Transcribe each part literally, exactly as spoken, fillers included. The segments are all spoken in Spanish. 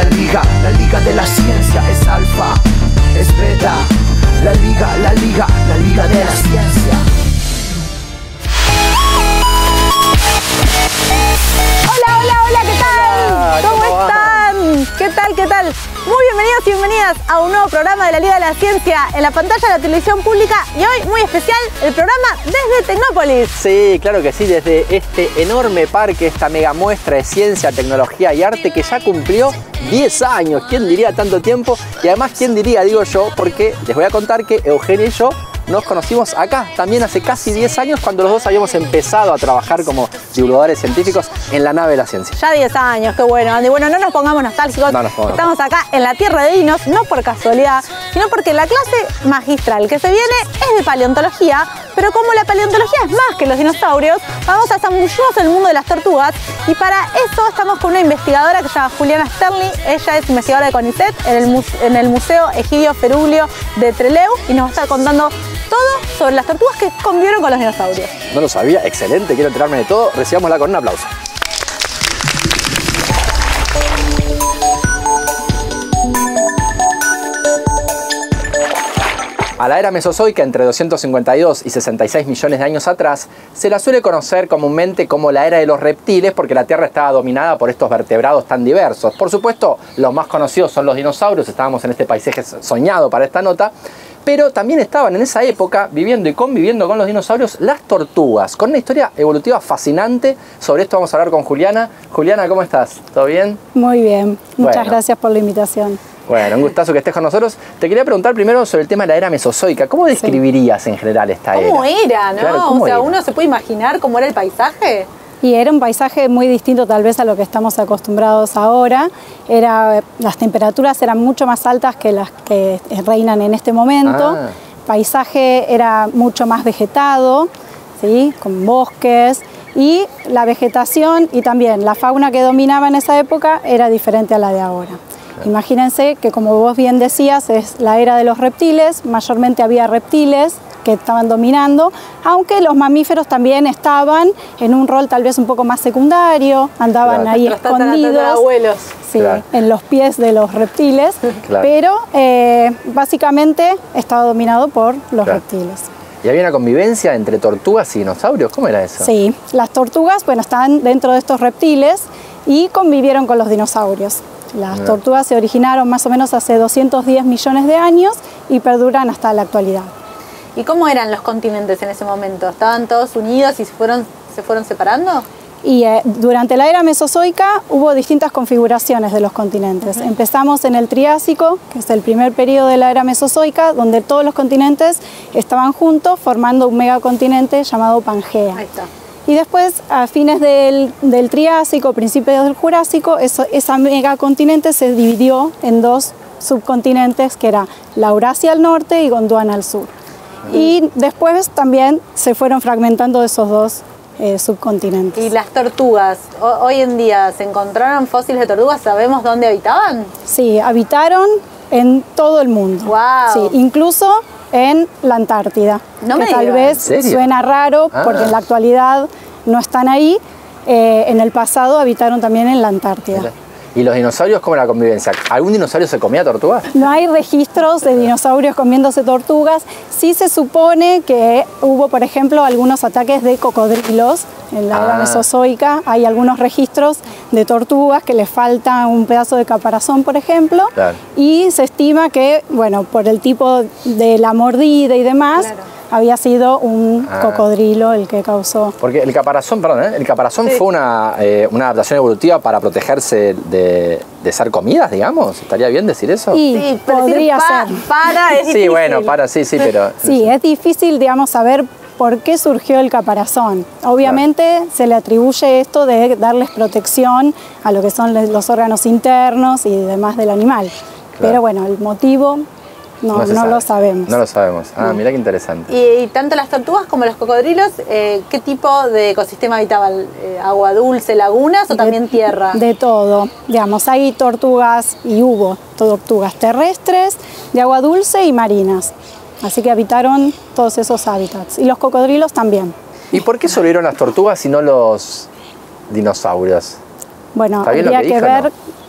La liga, la liga de la ciencia es alfa, es beta. La liga, la liga, la liga de la ciencia. Hola, hola, hola, ¿qué tal? ¿Cómo, ¿Cómo están? ¿Qué tal, qué tal? Muy bienvenidos y bienvenidas a un nuevo programa de la Liga de la Ciencia en la pantalla de la televisión pública y hoy, muy especial, el programa desde Tecnópolis. Sí, claro que sí, desde este enorme parque, esta mega muestra de ciencia, tecnología y arte que ya cumplió diez años. ¿Quién diría tanto tiempo? Y además, ¿quién diría, digo yo, porque les voy a contar que Eugenio y yo nos conocimos acá también hace casi diez años cuando los dos habíamos empezado a trabajar como divulgadores científicos en la nave de la ciencia. Ya diez años, qué bueno, Andy. Bueno, no nos pongamos nostálgicos. No nos pongamos. Estamos acá en la tierra de dinos, no por casualidad, sino porque la clase magistral que se viene es de paleontología, pero como la paleontología es más que los dinosaurios, vamos a zambullirnos en el mundo de las tortugas y para eso estamos con una investigadora que se llama Juliana Sterling. Ella es investigadora de CONICET en el, en el Museo Egidio Ferulio de Trelew y nos va a estar contando todo sobre las tortugas que convivieron con los dinosaurios. No lo sabía, excelente, quiero enterarme de todo. Recibámosla con un aplauso. A la era mesozoica, entre doscientos cincuenta y dos y sesenta y seis millones de años atrás, se la suele conocer comúnmente como la era de los reptiles porque la Tierra estaba dominada por estos vertebrados tan diversos. Por supuesto, los más conocidos son los dinosaurios, estábamos en este paisaje soñado para esta nota, pero también estaban en esa época viviendo y conviviendo con los dinosaurios las tortugas, con una historia evolutiva fascinante. Sobre esto vamos a hablar con Juliana. Juliana, ¿cómo estás? ¿Todo bien? Muy bien, muchas Bueno. gracias por la invitación. Bueno, un gustazo que estés con nosotros. Te quería preguntar primero sobre el tema de la era mesozoica. ¿Cómo describirías sí. en general esta era? ¿Cómo era, no? Claro, ¿cómo o sea, era? ¿uno se puede imaginar cómo era el paisaje? Y era un paisaje muy distinto tal vez a lo que estamos acostumbrados ahora. Era, las temperaturas eran mucho más altas que las que reinan en este momento. Ah. El paisaje era mucho más vegetado, ¿sí? Con bosques. Y la vegetación y también la fauna que dominaba en esa época era diferente a la de ahora. Imagínense que, como vos bien decías, es la era de los reptiles, mayormente había reptiles que estaban dominando, aunque los mamíferos también estaban en un rol tal vez un poco más secundario, andaban Claro. ahí Los escondidos, abuelos. sí, Claro. en los pies de los reptiles, Claro. pero eh, básicamente estaba dominado por los Claro. reptiles. ¿Y había una convivencia entre tortugas y dinosaurios? ¿Cómo era eso? Sí, las tortugas, bueno, estaban dentro de estos reptiles y convivieron con los dinosaurios. Las Bien. tortugas se originaron más o menos hace doscientos diez millones de años y perduran hasta la actualidad. ¿Y cómo eran los continentes en ese momento? ¿Estaban todos unidos y se fueron, se fueron separando? Y eh, durante la era mesozoica hubo distintas configuraciones de los continentes. Uh-huh. Empezamos en el Triásico, que es el primer periodo de la era mesozoica, donde todos los continentes estaban juntos formando un megacontinente llamado Pangea. Ahí está. Y después, a fines del, del Triásico, principios del Jurásico, eso, esa megacontinente se dividió en dos subcontinentes, que era la Eurasia al norte y Gondwana al sur. Uh-huh. Y después también se fueron fragmentando esos dos eh, subcontinentes. ¿Y las tortugas? O, hoy en día, ¿se encontraron fósiles de tortugas? ¿Sabemos dónde habitaban? Sí, habitaron en todo el mundo. Wow. Sí, incluso en la Antártida. No que me tal digas. vez ¿En serio? suena raro Ah. porque en la actualidad no están ahí. Eh, en el pasado habitaron también en la Antártida. Mira. ¿Y los dinosaurios cómo era la convivencia? ¿Algún dinosaurio se comía tortugas? No hay registros de dinosaurios comiéndose tortugas. Sí se supone que hubo, por ejemplo, algunos ataques de cocodrilos en la era Ah. mesozoica. Hay algunos registros de tortugas que les falta un pedazo de caparazón, por ejemplo. Claro. Y se estima que, bueno, por el tipo de la mordida y demás, Claro. había sido un Ah. cocodrilo el que causó. Porque el caparazón, perdón, ¿eh? el caparazón Sí. fue una, eh, una adaptación evolutiva para protegerse de, de ser comidas, digamos. ¿Estaría bien decir eso? Y Sí, pero podría decir pa- ser. Para es Sí, difícil. bueno, para, sí, sí, pero... Sí, es difícil, digamos, saber por qué surgió el caparazón. Obviamente se le atribuye esto de darles protección a lo que son los órganos internos y demás del animal. Pero bueno, el motivo no, se no sabe. lo sabemos. No lo sabemos. Ah, No. mirá qué interesante. Y, y tanto las tortugas como los cocodrilos, eh, ¿qué tipo de ecosistema habitaban? Eh, ¿Agua dulce, lagunas o también tierra? De todo. Digamos, hay tortugas y hubo tortugas terrestres, de agua dulce y marinas. Así que habitaron todos esos hábitats. Y los cocodrilos también. ¿Y por qué sobrevivieron las tortugas y no los dinosaurios? Bueno, ¿Está bien lo habría que que dijo, ver... no?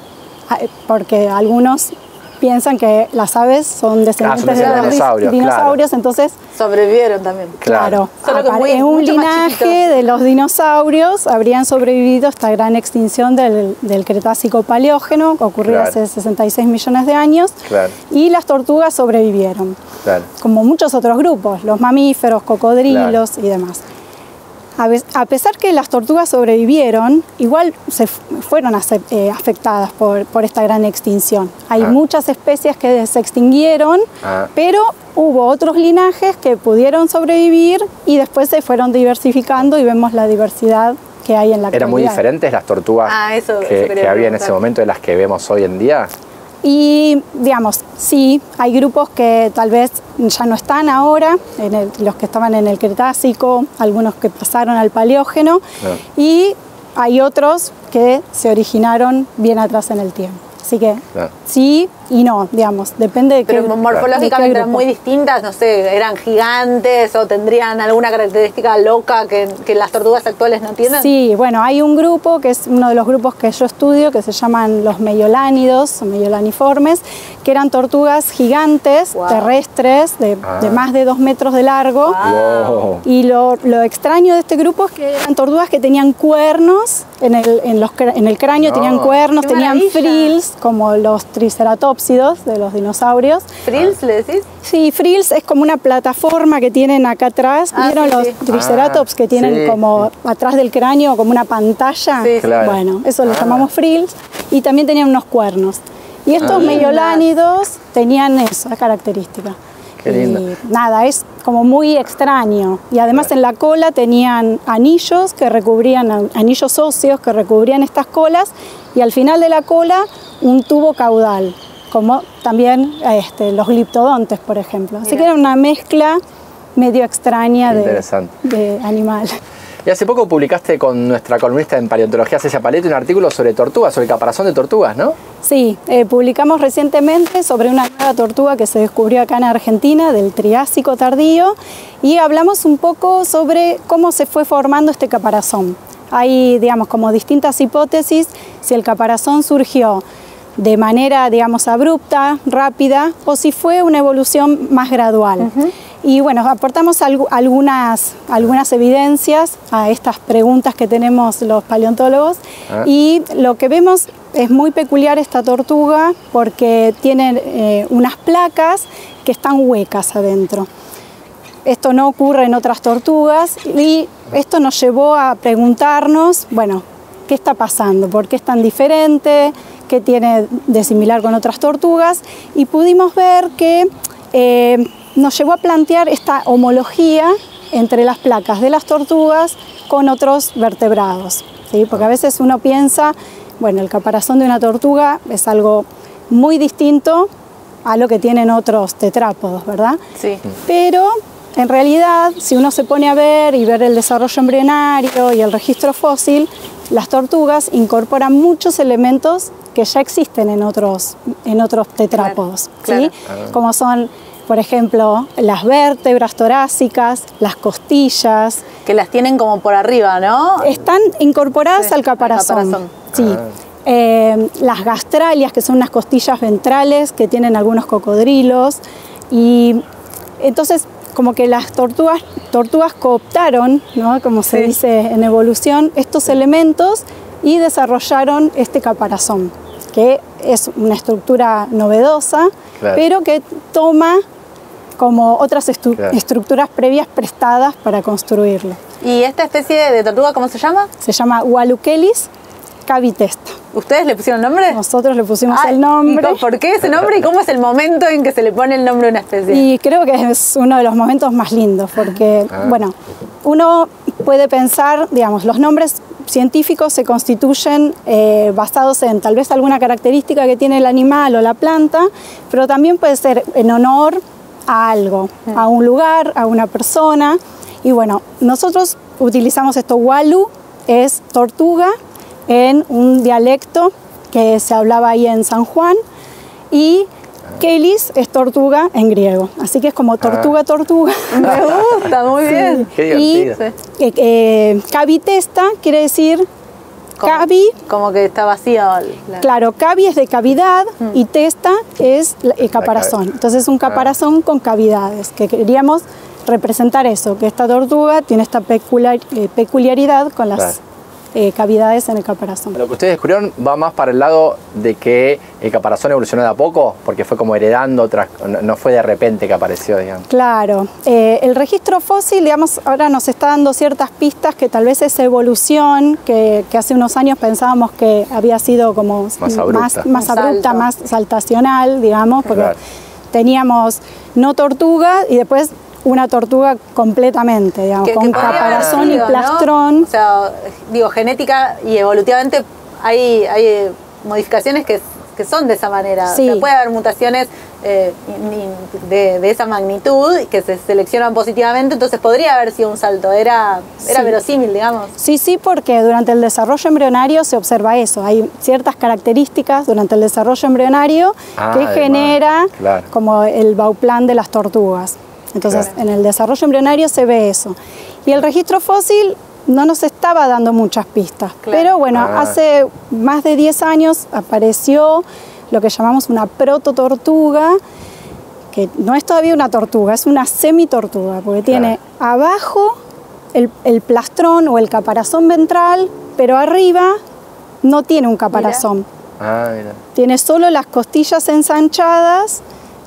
porque algunos piensan que las aves son descendientes Ah, son de los dinosaurios, dinosaurios, claro. entonces Sobrevivieron también. claro, Solo que muy- en un mucho más linaje chiquitos. de los dinosaurios habrían sobrevivido esta gran extinción del, del Cretácico Paleógeno, que ocurrió Claro. hace sesenta y seis millones de años, Claro. y las tortugas sobrevivieron, Claro. como muchos otros grupos, los mamíferos, cocodrilos y demás. A, ve- a pesar que las tortugas sobrevivieron, igual se fu- fueron ace- eh, afectadas por, por esta gran extinción. Hay Ah. muchas especies que se extinguieron, Ah. pero hubo otros linajes que pudieron sobrevivir y después se fueron diversificando y vemos la diversidad que hay en la actualidad. ¿Eran muy diferentes las tortugas Ah, eso- que, eso quería que había en ese preguntar. momento de las que vemos hoy en día? Y digamos, sí, hay grupos que tal vez ya no están ahora, en el- los que estaban en el Cretácico, algunos que pasaron al Paleógeno, Claro. y hay otros que se originaron bien atrás en el tiempo. Así que Claro. sí y no, digamos, depende de qué, Pero morfológicamente de qué eran grupo. muy distintas, no sé, eran gigantes o tendrían alguna característica loca que, que las tortugas actuales no tienen. Sí, bueno, hay un grupo que es uno de los grupos que yo estudio que se llaman los meiolánidos o meiolaniformes, que eran tortugas gigantes, Wow. terrestres, de, Ah. de más de dos metros de largo. Wow. Y lo, lo extraño de este grupo es que eran tortugas que tenían cuernos en el, en los, cra- en el cráneo, No. tenían cuernos, ¡Qué tenían maravilla! frills, como los triceratopsidos de los dinosaurios. ¿Frills le decís? Sí, frills es como una plataforma que tienen acá atrás. Ah, ¿Vieron sí, los sí. triceratops Ah, que tienen sí. como atrás del cráneo como una pantalla? Sí, sí. Claro. Bueno, eso lo Ah. llamamos frills. Y también tenían unos cuernos. Y estos Ah. meiolánidos tenían esa característica. Qué lindo. Y nada, es como muy extraño. Y además Claro. en la cola tenían anillos que recubrían, anillos óseos que recubrían estas colas, y al final de la cola un tubo caudal, como también este, los gliptodontes, por ejemplo. Así Mira. que era una mezcla medio extraña Qué de, interesante. de animal. Y hace poco publicaste con nuestra columnista en paleontología, Cecia Paletti, un artículo sobre tortugas, sobre el caparazón de tortugas, ¿no? Sí, eh, publicamos recientemente sobre una nueva tortuga que se descubrió acá en Argentina, del Triásico tardío, y hablamos un poco sobre cómo se fue formando este caparazón. Hay, digamos, como distintas hipótesis si el caparazón surgió de manera, digamos, abrupta, rápida, o si fue una evolución más gradual. Y bueno, aportamos algu- algunas, algunas evidencias a estas preguntas que tenemos los paleontólogos, Ah. y lo que vemos es muy peculiar esta tortuga porque tiene eh, unas placas que están huecas adentro. Esto no ocurre en otras tortugas y esto nos llevó a preguntarnos, bueno, ¿qué está pasando? ¿Por qué es tan diferente? ¿Qué tiene de similar con otras tortugas? Y pudimos ver que eh, nos llevó a plantear esta homología entre las placas de las tortugas con otros vertebrados, ¿sí? Porque a veces uno piensa, bueno, el caparazón de una tortuga es algo muy distinto a lo que tienen otros tetrápodos, ¿verdad? Sí. Pero en realidad, si uno se pone a ver y ver el desarrollo embrionario y el registro fósil, las tortugas incorporan muchos elementos que ya existen en otros, en otros tetrápodos, Claro, ¿sí? claro. Como son, por ejemplo, las vértebras torácicas, las costillas, Que las tienen como por arriba, ¿no? están incorporadas Sí, al al caparazón. caparazón. Sí. Ah. Eh, las gastralias, que son unas costillas ventrales que tienen algunos cocodrilos. Y entonces, como que las tortugas, tortugas cooptaron, ¿no? Como se Sí. dice en evolución, estos elementos y desarrollaron este caparazón, que es una estructura novedosa, Claro. pero que toma como otras estru- Claro. estructuras previas prestadas para construirlo. ¿Y esta especie de tortuga cómo se llama? Se llama Walukelis cavitesta. ¿Ustedes le pusieron nombre? Nosotros le pusimos Ah, el nombre. ¿y ¿Por qué ese nombre y cómo es el momento en que se le pone el nombre a una especie? Y creo que es uno de los momentos más lindos porque, Ah. bueno, uno puede pensar, digamos, los nombres científicos se constituyen eh, basados en tal vez alguna característica que tiene el animal o la planta, pero también puede ser en honor a algo, a un lugar, a una persona. Y bueno, nosotros utilizamos esto. Walu es tortuga en un dialecto que se hablaba ahí en San Juan, y Kelis es tortuga en griego. Así que es como tortuga, tortuga. Me gusta, muy bien. Qué Y divertido. eh, eh, cavitesta quiere decir como, Cavi, como que está vacío. La... Claro, cavi es de cavidad mm. y testa es el caparazón. Entonces es un caparazón ah. con cavidades, que queríamos representar eso, que esta tortuga tiene esta peculiar, eh, peculiaridad con las claro. eh, cavidades en el caparazón. Lo que ustedes descubrieron va más para el lado de que el caparazón evolucionó de a poco, porque fue como heredando otras, no fue de repente que apareció, digamos. Claro, eh, el registro fósil, digamos, ahora nos está dando ciertas pistas que tal vez esa evolución que, que hace unos años pensábamos que había sido como más abrupta, más, más, abrupta, más saltacional, digamos, porque claro. teníamos no tortuga y después una tortuga completamente, digamos, con caparazón y plastrón. ¿No? O sea, digo, genética y evolutivamente hay, hay modificaciones que, que son de esa manera. Sí. O sea, puede haber mutaciones eh, de, de esa magnitud que se seleccionan positivamente, entonces podría haber sido un salto, era, era sí. verosímil, digamos. Sí, sí, porque durante el desarrollo embrionario se observa eso. Hay ciertas características durante el desarrollo embrionario ah, que genera claro. como el bauplan de las tortugas. Entonces, claro. en el desarrollo embrionario se ve eso. Y el registro fósil no nos estaba dando muchas pistas. Claro. Pero bueno, ah. hace más de diez años apareció lo que llamamos una prototortuga, que no es todavía una tortuga, es una semitortuga, porque tiene claro. abajo el, el plastrón o el caparazón ventral, pero arriba no tiene un caparazón. Mira. Ah, mira. Tiene solo las costillas ensanchadas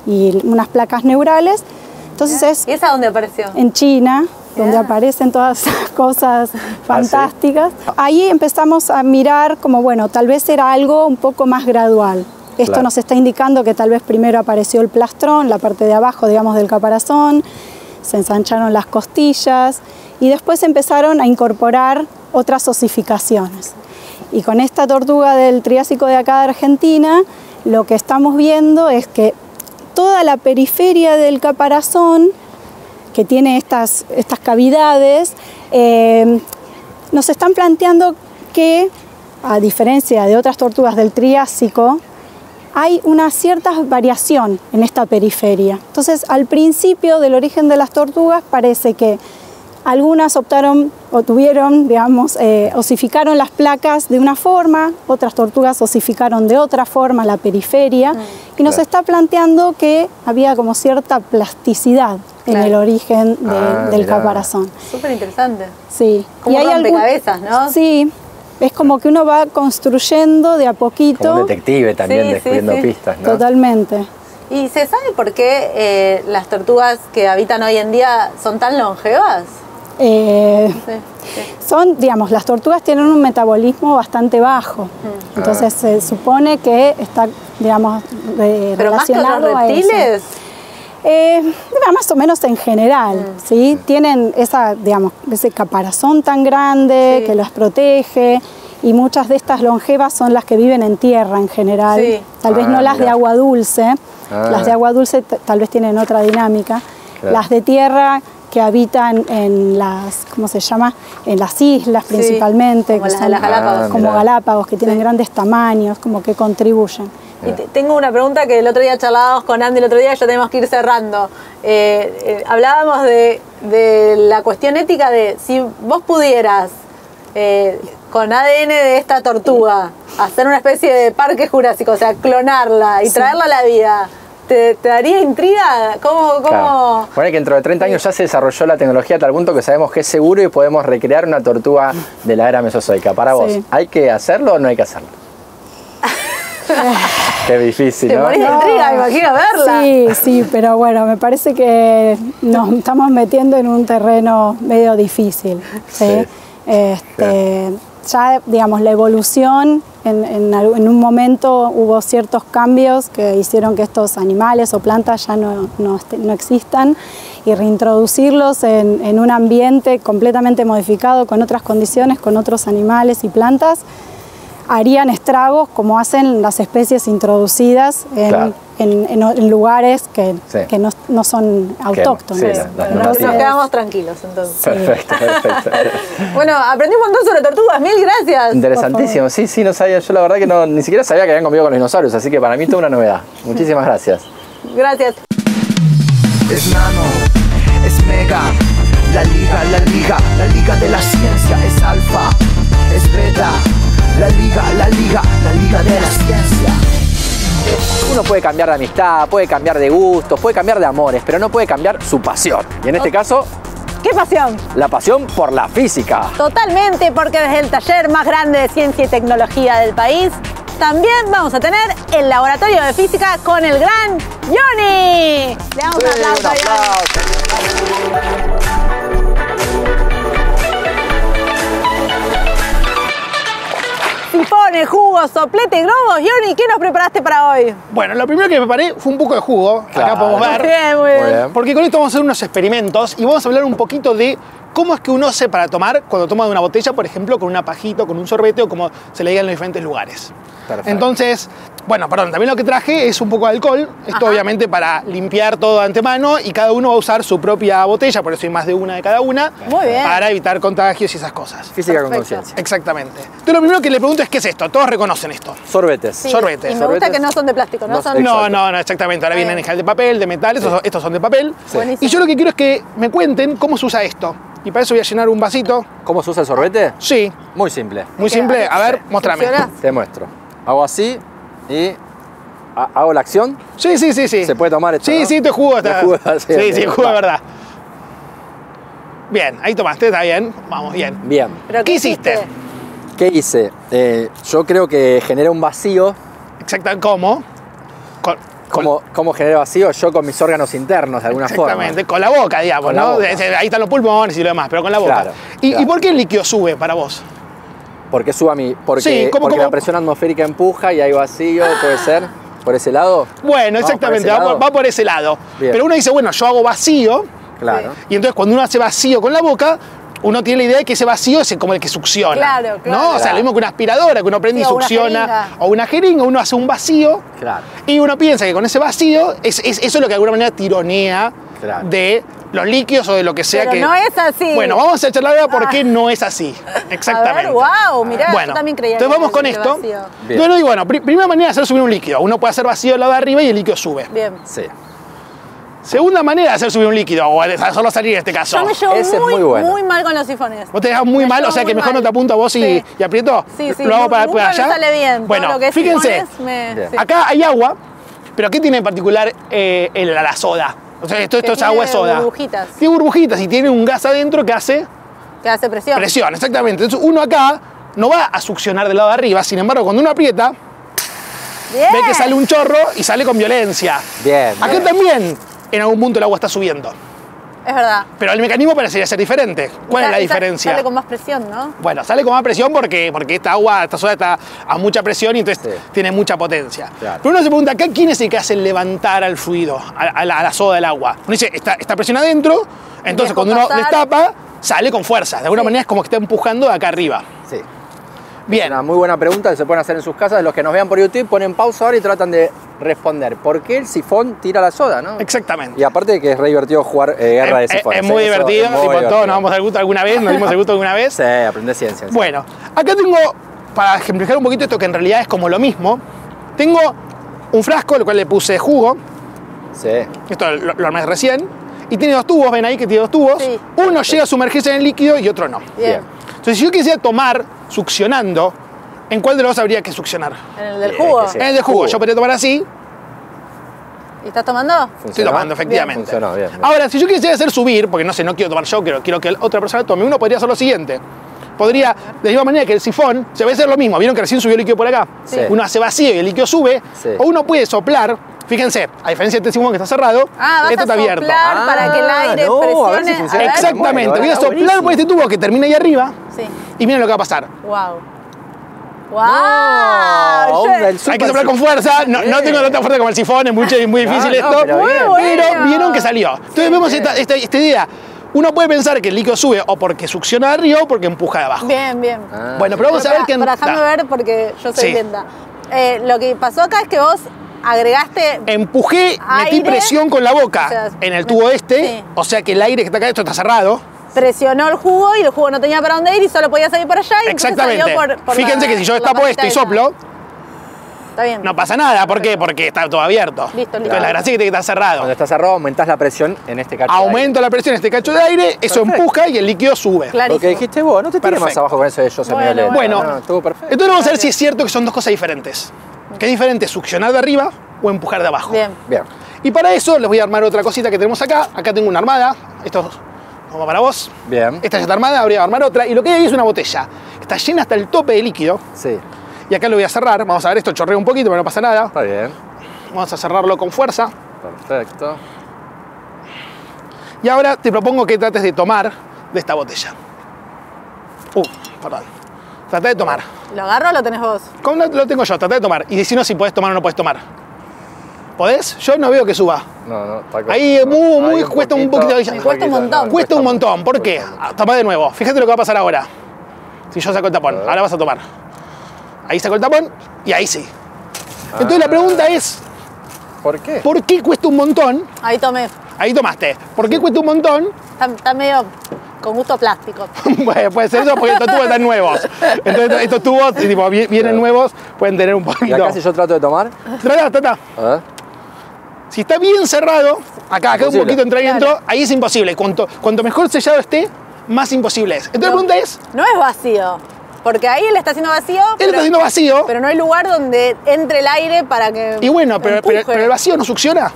y unas placas neurales. Entonces es ¿Y esa dónde apareció? En China, donde yeah. aparecen todas esas cosas fantásticas. ¿Ah, sí? Ahí empezamos a mirar como, bueno, tal vez era algo un poco más gradual. Esto claro. nos está indicando que tal vez primero apareció el plastrón, la parte de abajo, digamos, del caparazón, se ensancharon las costillas y después empezaron a incorporar otras osificaciones. Y con esta tortuga del Triásico de acá de Argentina, lo que estamos viendo es que toda la periferia del caparazón, que tiene estas, estas cavidades, eh, nos están planteando que, a diferencia de otras tortugas del Triásico, hay una cierta variación en esta periferia. Entonces, al principio del origen de las tortugas parece que algunas optaron o tuvieron, digamos, eh, osificaron las placas de una forma, otras tortugas osificaron de otra forma la periferia, mm, y nos claro. está planteando que había como cierta plasticidad claro. en el origen de, ah, del mirá. caparazón. Súper interesante. Sí. Como rompecabezas, ¿no? Sí. Es como que uno va construyendo de a poquito. Como un detective también, sí, descubriendo sí, sí. pistas, ¿no? Totalmente. ¿Y se sabe por qué eh, las tortugas que habitan hoy en día son tan longevas? Eh, sí, sí. Son, digamos, las tortugas tienen un metabolismo bastante bajo, mm. entonces ah. se supone que está, digamos, eh, ¿Pero relacionado más que los reptiles? Eh, más o menos en general, mm. ¿sí? Tienen esa, digamos, ese caparazón tan grande sí. que las protege, y muchas de estas longevas son las que viven en tierra en general, sí. tal vez ah, no las mira. de agua dulce, ah. las de agua dulce tal vez tienen otra dinámica, claro. las de tierra que habitan en las, ¿cómo se llama? En las islas sí, principalmente, como que las son las Galápagos. como Galápagos, que tienen sí. grandes tamaños, como que contribuyen. Y tengo una pregunta que el otro día charlábamos con Andy, el otro día ya tenemos que ir cerrando. Eh, eh, hablábamos de, de la cuestión ética de si vos pudieras, eh, con A D N de esta tortuga, hacer una especie de parque jurásico, o sea, clonarla y sí. traerla a la vida, ¿Te, ¿Te daría intriga? ¿Cómo? cómo... Claro. Bueno, que dentro de treinta años ya se desarrolló la tecnología a tal punto que sabemos que es seguro y podemos recrear una tortuga de la era mesozoica. Para vos, sí. ¿hay que hacerlo o no hay que hacerlo? Qué difícil, ¿no? Te morís de intriga, me imagino verla. Sí, sí, pero bueno, me parece que nos estamos metiendo en un terreno medio difícil. ¿sí? Sí. Este, sí. Ya, digamos, la evolución, en, en, en un momento hubo ciertos cambios que hicieron que estos animales o plantas ya no, no, no existan, y reintroducirlos en, en un ambiente completamente modificado, con otras condiciones, con otros animales y plantas, harían estragos como hacen las especies introducidas en, claro. en, en, en lugares que, sí. que no, no son autóctonos. Sí, la, la Nosotros nos quedamos tranquilos entonces. Perfecto, sí. perfecto. Bueno, aprendí un montón sobre tortugas, mil gracias. Interesantísimo, sí, sí, no sabía, yo la verdad que no, ni siquiera sabía que habían convivido con los dinosaurios, así que para mí es toda una novedad. Muchísimas gracias. Gracias. Es nano, es mega, la liga, la liga, la liga de la ciencia, es alfa, es beta. La liga, la liga, la liga de la ciencia. Uno puede cambiar de amistad, puede cambiar de gustos, puede cambiar de amores, pero no puede cambiar su pasión. Y en este caso, ¿qué pasión? la pasión por la física. Totalmente, porque desde el taller más grande de ciencia y tecnología del país, también vamos a tener el laboratorio de física con el gran Johnny. Le damos Sí, un aplauso un a Johnny. aplauso. Sifones, jugos, soplete, globos. Johnny, ¿qué nos preparaste para hoy? Bueno, lo primero que preparé fue un poco de jugo. Claro. Acá podemos ver. Bien, muy bien. Muy bien. Porque con esto vamos a hacer unos experimentos y vamos a hablar un poquito de cómo es que uno hace para tomar cuando toma de una botella, por ejemplo, con una pajita, con un sorbete o como se le diga en los diferentes lugares. Perfecto. Entonces, bueno, perdón, también lo que traje es un poco de alcohol. Esto Ajá. obviamente para limpiar todo de antemano y cada uno va a usar su propia botella, por eso hay más de una de cada una. Muy bien. Para evitar contagios y esas cosas. Física con Perfecto. conciencia. Exactamente. Entonces lo primero que le pregunto es ¿qué es esto? Todos reconocen esto. Sorbetes. Sí, Sorbete. Y me gusta Sorbetes. que no son de plástico, ¿no? No, son... exacto. No, no, no, exactamente. Ahora Bien. vienen en gel de papel, de metal, estos, estos son de papel. Buenísimo. Y yo lo que quiero es que me cuenten cómo se usa esto. Y para eso voy a llenar un vasito. ¿Cómo se usa el sorbete? Sí, Muy simple. muy ¿Qué? simple. A ver, Sí. mostrame. ¿Funcionás? Te muestro. Hago así y ha- hago la acción. Sí, sí, sí, sí. Se puede tomar esto, Sí, ¿no? sí, esto es jugo. Está... Es jugo, sí, sí, bien, sí, es jugo de va. verdad. Bien, ahí tomaste, está bien. Vamos, bien. Bien. ¿Pero ¿Qué hiciste? ¿Qué hice? Eh, yo creo que generé un vacío. Exactamente, ¿cómo? Con, con- ¿Cómo, ¿Cómo generé vacío? Yo con mis órganos internos, de alguna Exactamente, forma. con la boca, digamos, Con la ¿no? boca. De- Ahí están los pulmones y lo demás, pero con la boca. Claro, ¿Y, claro. ¿Y por qué el líquido sube para vos? Porque suba mi. Porque, Sí, ¿cómo, porque cómo? la presión atmosférica empuja y hay vacío, ¿puede ser? ¿Por ese lado? Bueno, Vamos por exactamente, ese va por, lado. va por ese lado. Bien. Pero uno dice, bueno, yo hago vacío, Claro. y entonces cuando uno hace vacío con la boca, uno tiene la idea de que ese vacío es como el que succiona. Claro, claro. ¿no? O sea, Claro. lo mismo que una aspiradora, que uno prende Sí, y o una succiona. jeringa. O una jeringa, uno hace un vacío. Claro. Y uno piensa que con ese vacío, es, es- eso es lo que de alguna manera tironea Claro. de los líquidos o de lo que sea Pero que. no es así. Bueno, vamos a charlar ahora por Ah. qué no es así. Exactamente. A ver, wow, mirá, Bueno, yo también creía entonces que vamos con era esto. vacío. Bien. Yo digo, bueno, pri- primera manera de hacer subir un líquido. Uno puede hacer vacío del lado de arriba y el líquido sube. Bien. Sí. Segunda manera de hacer subir un líquido, o de hacerlo salir en este caso. Yo me llevo Ese es muy, muy bueno. muy mal con los sifones. Vos te dejas muy Me mal, llevo o sea que muy mejor mal. no te apunto a vos y, Sí. y aprieto. Sí, sí, Lo hago para, nunca para me allá. sale bien. Bueno, Todo lo que es fíjense, sifones me- Bien. sí. acá hay agua, pero ¿qué tiene en particular eh, el- la, la soda? O sea, esto, esto Que es agua de tiene soda. burbujitas. Tiene burbujitas y tiene un gas adentro que hace Que hace presión. presión, exactamente. Entonces uno acá no va a succionar del lado de arriba, sin embargo, cuando uno aprieta, Bien. ve que sale un chorro y sale con violencia. Bien. Acá bien. también, en algún punto el agua está subiendo. Es verdad. Pero el mecanismo parecería ser diferente. ¿Cuál es la Y sa- diferencia? Sale con más presión, ¿no? Bueno, sale con más presión porque, porque esta agua, esta soda está a mucha presión y entonces Sí. tiene mucha potencia. Claro. Pero uno se pregunta, acá quién es el que hace levantar al fluido, a, a la, a la soda del agua. Uno dice, está, está presión adentro, entonces Dejo cuando uno pasar. destapa, sale con fuerza. De alguna Sí. manera es como que está empujando de acá arriba. Sí. Bien. Una muy buena pregunta que se pueden hacer en sus casas. Los que nos vean por YouTube ponen pausa ahora y tratan de responder. ¿Por qué el sifón tira la soda, no? Exactamente. Y aparte de que es re divertido jugar eh, guerra de es, sifones. es muy ¿eh? Eso divertido, es muy tipo, divertido. todos nos damos el gusto alguna vez, nos dimos el gusto alguna vez. Sí, aprende ciencia. sí. Bueno, acá tengo, para ejemplificar un poquito esto que en realidad es como lo mismo, tengo un frasco, al cual le puse jugo, Sí. esto lo, lo armé recién, y tiene dos tubos, ven ahí que tiene dos tubos, Sí. uno llega a sumergirse en el líquido y otro no. Bien. Bien. Entonces si yo quisiera tomar succionando, ¿en cuál de los dos habría que succionar? En el del Bien, jugo. que sí. En el de jugo, Jugo. yo podría tomar así, ¿Y estás tomando? estoy ¿Funcionó? tomando efectivamente. Funcionó, bien, bien. Ahora, si yo quisiera hacer subir, porque no sé, no quiero tomar yo, quiero, quiero que otra persona tome, uno podría hacer lo siguiente. Podría, de la misma manera que el sifón, se va a hacer lo mismo. ¿Vieron que recién subió el líquido por acá? Sí. Uno hace vacío y el líquido sube. Sí. O uno puede soplar. Fíjense, a diferencia de este sifón que está cerrado, Ah, vas esto a está abierto. soplar para que el Ah, aire no, presione. a ver si funciona. ver. Exactamente. Bueno, Voy a está soplar buenísimo. por este tubo que termina ahí arriba Sí. y miren lo que va a pasar. Wow. Wow. No, Yo- onda, el Hay que soplar con fuerza. No, no tengo tanta fuerza como el sifón, es muy, muy difícil no, esto. pero Muy bien. bueno. Pero vieron que salió. Entonces vemos esta, esta, esta idea. Uno puede pensar que el líquido sube o porque succiona de arriba o porque empuja de abajo. Bien, bien. Ah, Bueno, pero vamos a ver para, qué... para dejarme da. ver porque yo soy Sí. lenta. Eh, lo que pasó acá es que vos agregaste... Empujé, metí Aire. presión con la boca O sea, en el tubo este, sí. o sea que el aire que está acá, esto está cerrado. Presionó el jugo y el jugo no tenía para dónde ir y solo podía salir por allá y entonces Exactamente. salió por, por Fíjense la- que si yo la destapo pajita esto y esa. soplo, está bien. No pasa nada, ¿por qué? Porque está todo abierto. Listo, listo. Entonces la gracia es que tiene que estar cerrado. Cuando está cerrado aumentás la presión en este cacho de Aumento aire. la presión en este cacho de aire, eso Perfecto. empuja y el líquido sube. Clarísimo. Lo que dijiste vos, no te tires más Perfecto. abajo con eso de yo soy Bueno, medio lento. Bueno, No, estuvo perfecto. entonces vamos a ver si es cierto que son dos cosas diferentes. Que es diferente succionar de arriba o empujar de abajo. Bien. Bien. Y para eso les voy a armar otra cosita que tenemos acá. Acá tengo una armada. Esto vamos para vos. Bien. Esta ya está armada, voy a armar otra. Y lo que hay ahí es una botella. Está llena hasta el tope de líquido. Sí, Y acá lo voy a cerrar. Vamos a ver, esto chorrea un poquito, pero no pasa nada. está bien. Vamos a cerrarlo con fuerza. Perfecto. Y ahora te propongo que trates de tomar de esta botella. Uh, perdón. Trata de tomar. ¿Lo agarro o lo tenés vos? ¿Cómo lo lo tengo yo? Trata de tomar. Y decirnos si podés tomar o no podés tomar. ¿Podés? Yo no veo que suba. No, no, está co- Ahí muy, Ahí muy, un cuesta un poquito. Me cuesta un montón. Cuesta un montón. ¿Por qué? Ah, Toma de nuevo. Fíjate lo que va a pasar ahora. Si yo saco el tapón. Ahora vas a tomar. Ahí saco el tapón y ahí sí. Entonces la pregunta es, ¿Por qué? ¿por qué cuesta un montón? Ahí tomé. Ahí tomaste. ¿Por qué cuesta un montón? Está, está medio con gusto a plástico. Bueno, puede ser eso porque estos tubos están nuevos. Entonces estos- estos tubos, tipo, vi- vienen nuevos, pueden tener un ¿Y poquito. acá si yo trato de tomar? Trata, trata. A ver. Si está bien cerrado, acá, acá un Imposible. poquito entra y Claro. dentro, ahí es imposible. Cuanto, cuanto mejor sellado esté, más imposible es. Entonces la pregunta es, No es vacío. Porque ahí él está haciendo vacío. él está haciendo vacío, Pero no hay lugar donde entre el aire para que. y bueno, pero, pero- empuje. pero el vacío no succiona.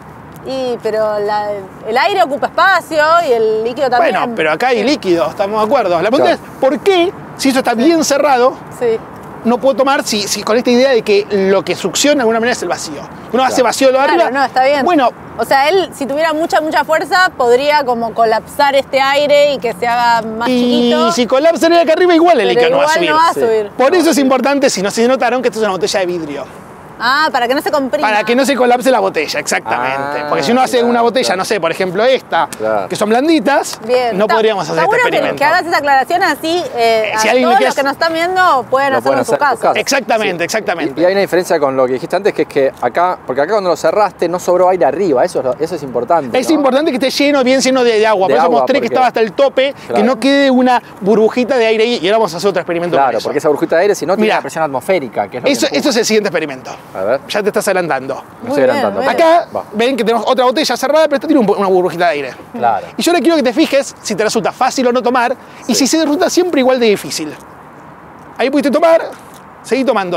Y, pero la- el aire ocupa espacio y el líquido también. Bueno, pero acá hay líquido, estamos de acuerdo. La pregunta Claro. es, ¿por qué, si eso está bien cerrado, Sí. no puedo tomar si, si con esta idea de que lo que succiona de alguna manera es el vacío? Uno hace vacío de lo de Claro, arriba. no, está bien. Bueno, O sea, él, si tuviera mucha, mucha fuerza, podría como colapsar este aire y que se haga más y chiquito. si colapsa el aire acá arriba, igual el pero líquido no va a igual subir. no va a Sí. subir. Por eso es importante, si no se notaron, que esto es una botella de vidrio. Ah, para que no se comprima. Para que no se colapse la botella, exactamente. Ah, Porque si uno hace claro, una botella, claro. no sé, por ejemplo esta, Claro. que son blanditas, Bien. no Está- podríamos hacer está este bueno que- experimento. Que, hagas esa aclaración así, eh, Eh, si a alguien todos que los es- que nos están viendo pueden Lo hacerlo pueden en su hacer en su casa. casa. Exactamente, exactamente. Y hay una diferencia con lo que dijiste antes, que es que acá, porque acá cuando lo cerraste no sobró aire arriba, eso es, lo- eso es importante. Es ¿no? importante que esté lleno, bien lleno de, de agua. De Por eso agua, mostré que porque- estaba hasta el tope, que Claro. no quede una burbujita de aire ahí. Y ahora vamos a hacer otro experimento con Claro, eso. porque esa burbujita de aire, si no, tiene Mirá. la presión atmosférica, que es lo Eso, que eso es el siguiente experimento. A ver, Ya te estás adelantando. me Muy estoy bien, adelantando. muy bien. Acá Va. ven que tenemos otra botella cerrada, pero esta tiene un- una burbujita de aire. Claro. Y yo ahora quiero que te fijes si te resulta fácil o no tomar y si Sí. se resulta siempre igual de difícil. Ahí pudiste tomar, seguí tomando.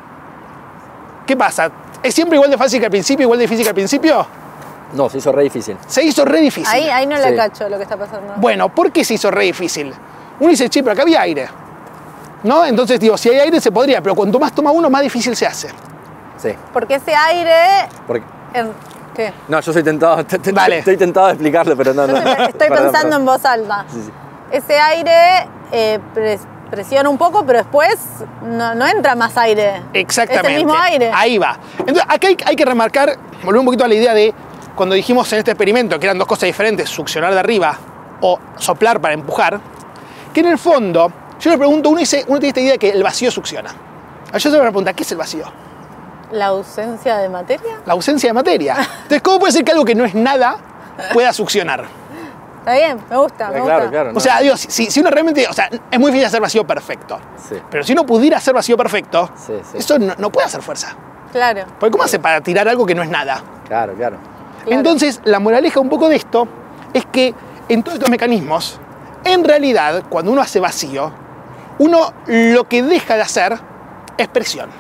¿Qué pasa? ¿Es siempre igual de fácil que al principio, igual de difícil que al principio? No, se hizo re difícil. Se hizo re difícil. Ahí, ahí no le Sí. cacho lo que está pasando. Bueno, ¿por qué se hizo re difícil? Uno dice, che, pero acá había aire. ¿No? Entonces digo, si hay aire se podría, pero cuanto más toma uno, más difícil se hace. Sí. Porque ese aire. Porque... en- ¿Qué? No, yo soy tentado, te- te- Dale. estoy tentado de explicarlo, pero no, no. Yo estoy estoy Perdón, pensando en perdón. voz alta. Sí, sí. Ese aire eh, pres- presiona un poco, pero después no, no entra más aire. Exactamente. Es el mismo aire. Ahí va. Entonces, acá hay, hay que remarcar, volver un poquito a la idea de cuando dijimos en este experimento que eran dos cosas diferentes, succionar de arriba o soplar para empujar, que en el fondo, yo le pregunto, uno, dice, uno tiene esta idea de que el vacío succiona. Yo se me pregunta, ¿qué es el vacío? ¿La ausencia de materia? La ausencia de materia. Entonces, ¿cómo puede ser que algo que no es nada pueda succionar? Está bien, me gusta, me Eh, gusta. Claro, claro. O sea, digo, si, si uno realmente, o sea, es muy difícil hacer vacío perfecto. Sí. Pero si uno pudiera hacer vacío perfecto, Sí, sí. eso no, no puede hacer fuerza. Claro. Porque ¿cómo hace para tirar algo que no es nada? Claro, claro. Claro. Entonces, la moraleja un poco de esto es que en todos estos mecanismos, en realidad, cuando uno hace vacío, uno lo que deja de hacer es presión.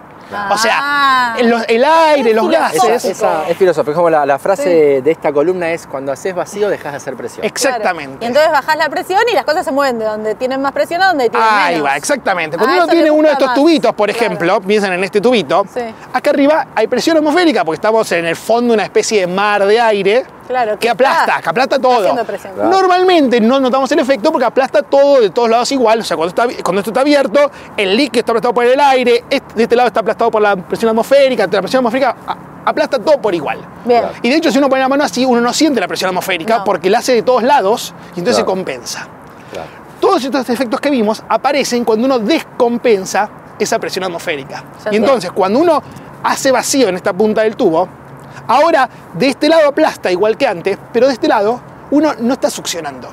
O sea, Ah. el, los- el aire, Es los filosófico. gases. Esa, es filosófico, como la, la frase de esta columna es: cuando haces vacío, dejas de hacer presión. Exactamente. Claro. Y entonces bajás la presión y las cosas se mueven de donde tienen más presión a donde tienen Ahí menos. va, exactamente. Cuando Ah, uno eso le tiene uno de gusta estos más. tubitos, por Claro. ejemplo, piensan en este tubito, Sí. acá arriba hay presión atmosférica porque estamos en el fondo de una especie de mar de aire Claro, que que aplasta, está que aplasta todo. haciendo presión. Claro. Normalmente no notamos el efecto porque aplasta todo de todos lados igual. O sea, cuando, está, cuando esto está abierto, el líquido está aplastado por el aire, este- de este lado está aplastado por la presión atmosférica, la presión atmosférica a- aplasta todo por igual. Bien. Y de hecho, si uno pone la mano así, uno no siente la presión atmosférica No. porque la hace de todos lados y entonces se Claro. compensa. Claro. Todos estos efectos que vimos aparecen cuando uno descompensa esa presión atmosférica. Ya Y sé. entonces, cuando uno hace vacío en esta punta del tubo, ahora de este lado aplasta igual que antes, pero de este lado uno no está succionando.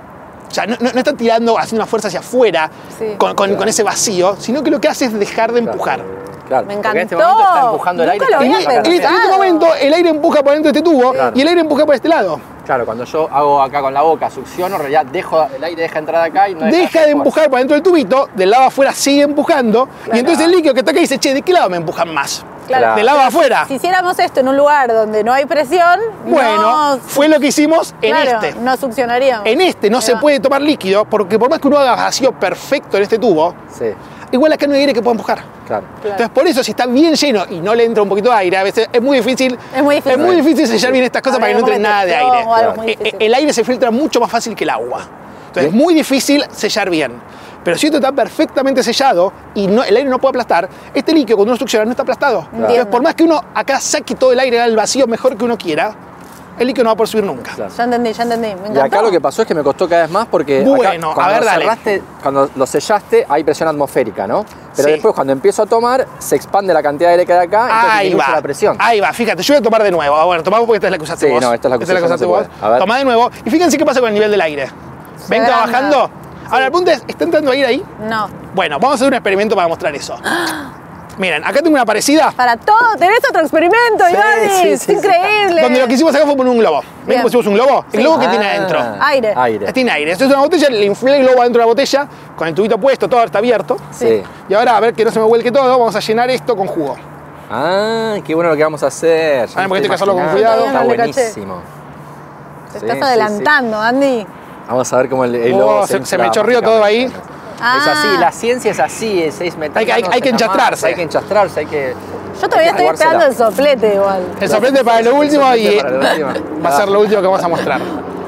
O sea, no, no- no está tirando, haciendo una fuerza hacia afuera Sí. con, con- Claro. con ese vacío, sino que lo que hace es dejar de empujar. Claro, Me porque encantó. en este momento está empujando el Nunca aire. lo había En, está en este- en pensado. este momento el aire empuja por dentro de este tubo Claro. y el aire empuja por este lado. Claro, cuando yo hago acá con la boca, succiono, en realidad dejo, el aire deja entrar acá y no Deja de hacer fuerza. empujar por dentro del tubito, del lado afuera sigue empujando Claro. y entonces el líquido que está acá dice, che, ¿de qué lado me empujan más? Claro. Del lado afuera. Si hiciéramos esto en un lugar donde no hay presión, Bueno, no, fue lo que hicimos en claro, este. no succionaríamos. En este no Ahí se va. puede tomar líquido porque por más que uno haga vacío perfecto en este tubo, Sí, igual acá no hay aire que pueda empujar. claro. Entonces, por eso, si está bien lleno y no le entra un poquito de aire, a veces es muy difícil. Es muy difícil. Es muy difícil sellar bien estas cosas para que no entre nada de aire. O algo muy Eh, difícil. El aire se filtra mucho más fácil que el agua. Entonces, es muy difícil sellar bien. Pero si esto está perfectamente sellado y no, el aire no puede aplastar, este líquido cuando uno succiona no está aplastado. Entonces, Entiendo. por más que uno acá saque todo el aire al vacío mejor que uno quiera, el líquido no va a poder subir nunca. Claro. Ya entendí, ya entendí. Me Y encantó. acá lo que pasó es que me costó cada vez más porque acá, Bueno, a cuando ver, lo dale. cerraste, cuando lo sellaste hay presión atmosférica, ¿no? Pero Sí. después cuando empiezo a tomar se expande la cantidad de aire que hay acá, entonces Ahí disminuye va. la presión. Ahí va, fíjate, yo voy a tomar de nuevo. Ah, bueno, tomamos porque esta es la que usaste Sí, vos. no, esta es la que usé yo, no usaste se vos. puede. A ver. Tomá de nuevo. Y fíjense qué pasa con el nivel del aire. ¿Ven que va agranda. bajando? Ahora, el punto es, ¿está entrando aire ahí? No. Bueno, vamos a hacer un experimento para mostrar eso. Miren, acá tengo una parecida. Para todo, tenés otro experimento, Sí, Iván. sí, Es sí, sí. increíble. Donde lo que hicimos acá fue poner un globo. ¿Ven Bien. cómo pusimos un globo? Sí. ¿El globo que tiene Ah, adentro? Aire. Aire. Tiene aire. Esto es una botella, le inflé el globo adentro de la botella, con el tubito puesto, todo está abierto. Sí. Y ahora, a ver que no se me vuelque todo, vamos a llenar esto con jugo. Ah, qué bueno lo que vamos a hacer. Ya Ah, me porque estoy hay que hacerlo con imaginando. cuidado. Está No le caché. buenísimo. Te Sí, estás sí, adelantando, Andy. sí. Vamos a ver cómo el, el Oh, lobo se- infla se me chorreó todo ahí. Ah. Es así, la ciencia es así, es, es meter Hay que- hay- manos hay que en la enchastrarse. masa, Hay que enchastrarse, hay que... Yo todavía estoy jugársela. esperando el soplete igual. El soplete para lo último y Para lo último. va a ser lo último que vamos a mostrar.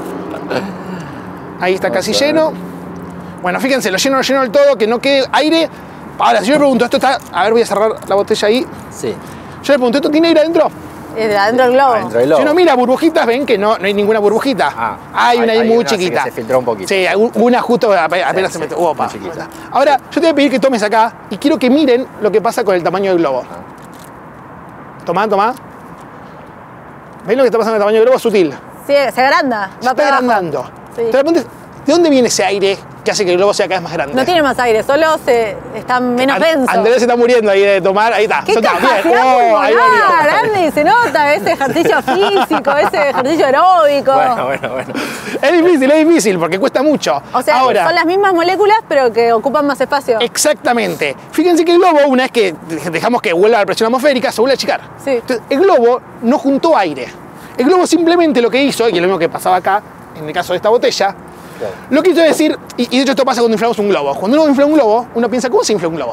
Ahí está casi Vamos a ver. lleno. Bueno, fíjense, lo lleno, lo lleno del todo, que no quede aire. Ahora, si yo le pregunto, esto está... A ver, voy a cerrar la botella ahí. Sí, Yo le pregunto, ¿esto tiene aire adentro? Es de adentro del globo. adentro del Si lobo. uno mira burbujitas, ven que no, no hay ninguna burbujita. Ah, hay una hay- ahí hay muy una, sí, chiquita. que se filtró un poquito. Sí, hay una justo apenas, apenas Sí, se sí, metió. Opa. muy chiquita. Ahora, yo te voy a pedir que tomes acá y quiero que miren lo que pasa con el tamaño del globo. Tomá, tomá. ¿Ven lo que está pasando con el tamaño del globo? Es sutil. Sí, se agranda. Se Va está para abajo. agrandando. Sí. Entonces, de repente, ¿de dónde viene ese aire que hace que el globo sea cada vez más grande? No tiene más aire, solo se está menos An- denso. Andrés se está muriendo ahí de tomar. Ahí está. ¡Qué Soltá, bien. capacidad Oh, ahí pulmonar, volvió. Andy! Se nota ese ejercicio físico, ese ejercicio aeróbico. Bueno, bueno, bueno. Es difícil, es difícil porque cuesta mucho. O sea, Ahora, son las mismas moléculas, pero que ocupan más espacio. exactamente. Fíjense que el globo, una vez que dejamos que vuelva la presión atmosférica, se vuelve a achicar. Sí. Entonces, el globo no juntó aire. El globo simplemente lo que hizo, y es lo mismo que pasaba acá, en el caso de esta botella, Claro. lo que hizo decir, y, y de hecho esto pasa cuando inflamos un globo. Cuando uno infla un globo, uno piensa, ¿cómo se infla un globo?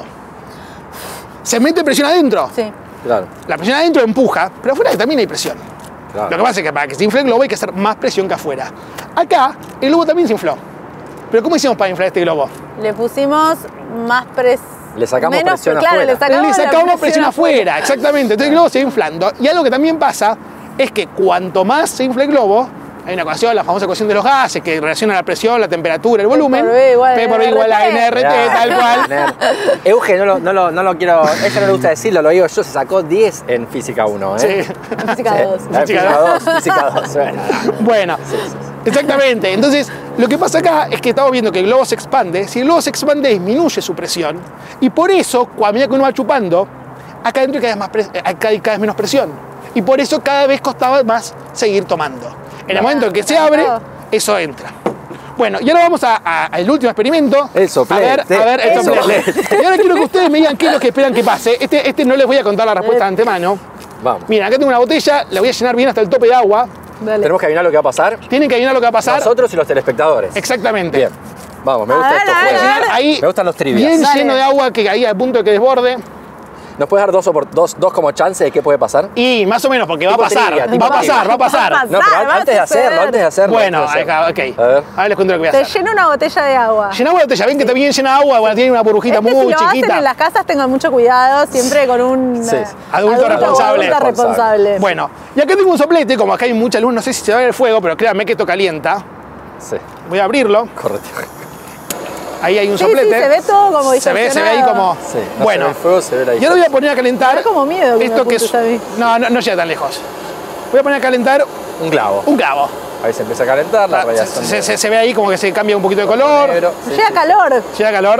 Se mete presión adentro. Sí. Claro, La presión adentro empuja, pero afuera también hay presión. claro. Lo que pasa es que para que se infle el globo hay que hacer más presión que afuera. Acá, el globo también se infló. Pero ¿cómo hicimos para inflar este globo? Le pusimos más presión. Le sacamos presión claro, afuera. Le sacamos, Le la sacamos presión afuera, exactamente. Entonces el globo se va inflando. Y algo que también pasa es que cuanto más se infla el globo, hay una ecuación, la famosa ecuación de los gases, que relaciona la presión, la temperatura, el volumen. por B igual P por B igual a N R T, Mirá, tal cual. nerd. Euge, no lo, no, lo, no lo quiero, a ella no le gusta decirlo, lo digo yo, se sacó diez en Física uno, ¿eh? Sí. Física dos. Eh, Física dos, Física dos, bueno. Bueno, exactamente. Entonces, lo que pasa acá es que estamos viendo que el globo se expande. Si el globo se expande, disminuye su presión. Y por eso, cuando a medida que uno va chupando, acá adentro hay cada vez, más pres- hay cada cada vez menos presión. Y por eso cada vez costaba más seguir tomando. En el momento en que se abre, eso entra. Bueno, y ahora vamos a- a- al último experimento. El soplete. A ver, a ver, el El soplete. soplete. Y ahora quiero que ustedes me digan qué es lo que esperan que pase. Este, este no les voy a contar la respuesta de antemano. Vamos. Miren, acá tengo una botella, la voy a llenar bien hasta el tope de agua. Dale. Tenemos que adivinar lo que va a pasar. Tienen que adivinar lo que va a pasar. Nosotros y los telespectadores. Exactamente. Bien. Vamos, me A gusta ver, esto. a ver, juego. a ver. Ahí, Me gustan los trivias. bien Dale. lleno de agua que ahí a punto de que desborde. ¿Nos puedes dar dos, opor- dos, dos como chance de qué puede pasar? Y más o menos, porque va a Tipo pasar. trivia, va tipo a pasar, trivia. va a pasar. Va a No, pero pasar, va a antes de hacerlo, suceder. antes de hacerlo. Bueno, antes de acá, hacerlo. ok. A ver. Ahora les cuento lo que voy a Te hacer. lleno una botella de agua. Llenamos la botella, ven que está bien llena de agua, bueno, tiene una burbujita Este, muy si lo hacen chiquita. en las casas, tengan mucho cuidado, siempre con un Sí, eh, sí. Adulto responsable. o adulta responsable. Bueno, y acá tengo un soplete, como acá hay mucha luz, no sé si se va a ver el fuego, pero créanme que esto calienta. Sí, Voy a abrirlo. correcto. Ahí hay un Sí, soplete. sí, se ve todo como Se ve, se ve ahí como. Sí, no bueno, se ve el fuego, se ve la y ahora voy a poner a calentar. Me da como miedo que me esto que es. apuntes a mí. No, no, no llega tan lejos. Voy a poner a calentar Un clavo. un clavo. Ahí se empieza a calentar la Se, radiación. se- de- se- se ve ahí como que se cambia un poquito de color. negro. Sí, Llega sí. calor. Llega calor.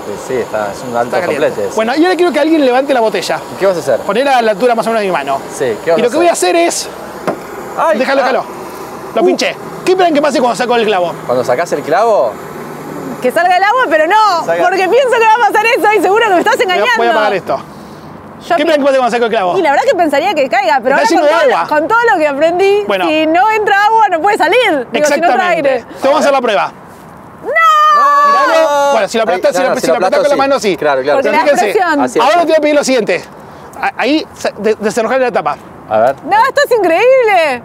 Sí, está, es un alto Está caliente. soplete. Bueno, y ahora quiero que alguien levante la botella. ¿Qué vas a hacer? Ponerla a la altura más o menos de mi mano. Sí, ¿qué vas Y a lo que voy a hacer es... Ay, Déjalo, ah. déjalo. Lo Uh. pinché. ¿Qué esperan que pase cuando saco el clavo? Cuando sacás el clavo, Que salga el agua, pero no, Salga. porque pienso que va a pasar eso y seguro que me estás Voy a- engañando. Voy a apagar esto. Yo ¿Qué pi- esperan que pase cuando saco el clavo? Y la verdad que pensaría que caiga, pero Está ahora lleno con de todo, agua. con todo lo que aprendí, Bueno. si no entra agua no puede salir. Digo, si no entra Exactamente. aire. Te vamos a hacer la prueba. Tiralo. Bueno, si lo apretás, Ahí, si no, lo, no, si lo apretás aplatás, con la mano, sí. Claro, claro. Porque Pero le das fíjense, presión. Así es. ahora te voy a pedir lo siguiente. A- Ahí, sa- de- desenrojar la tapa. A ver. No, esto es increíble.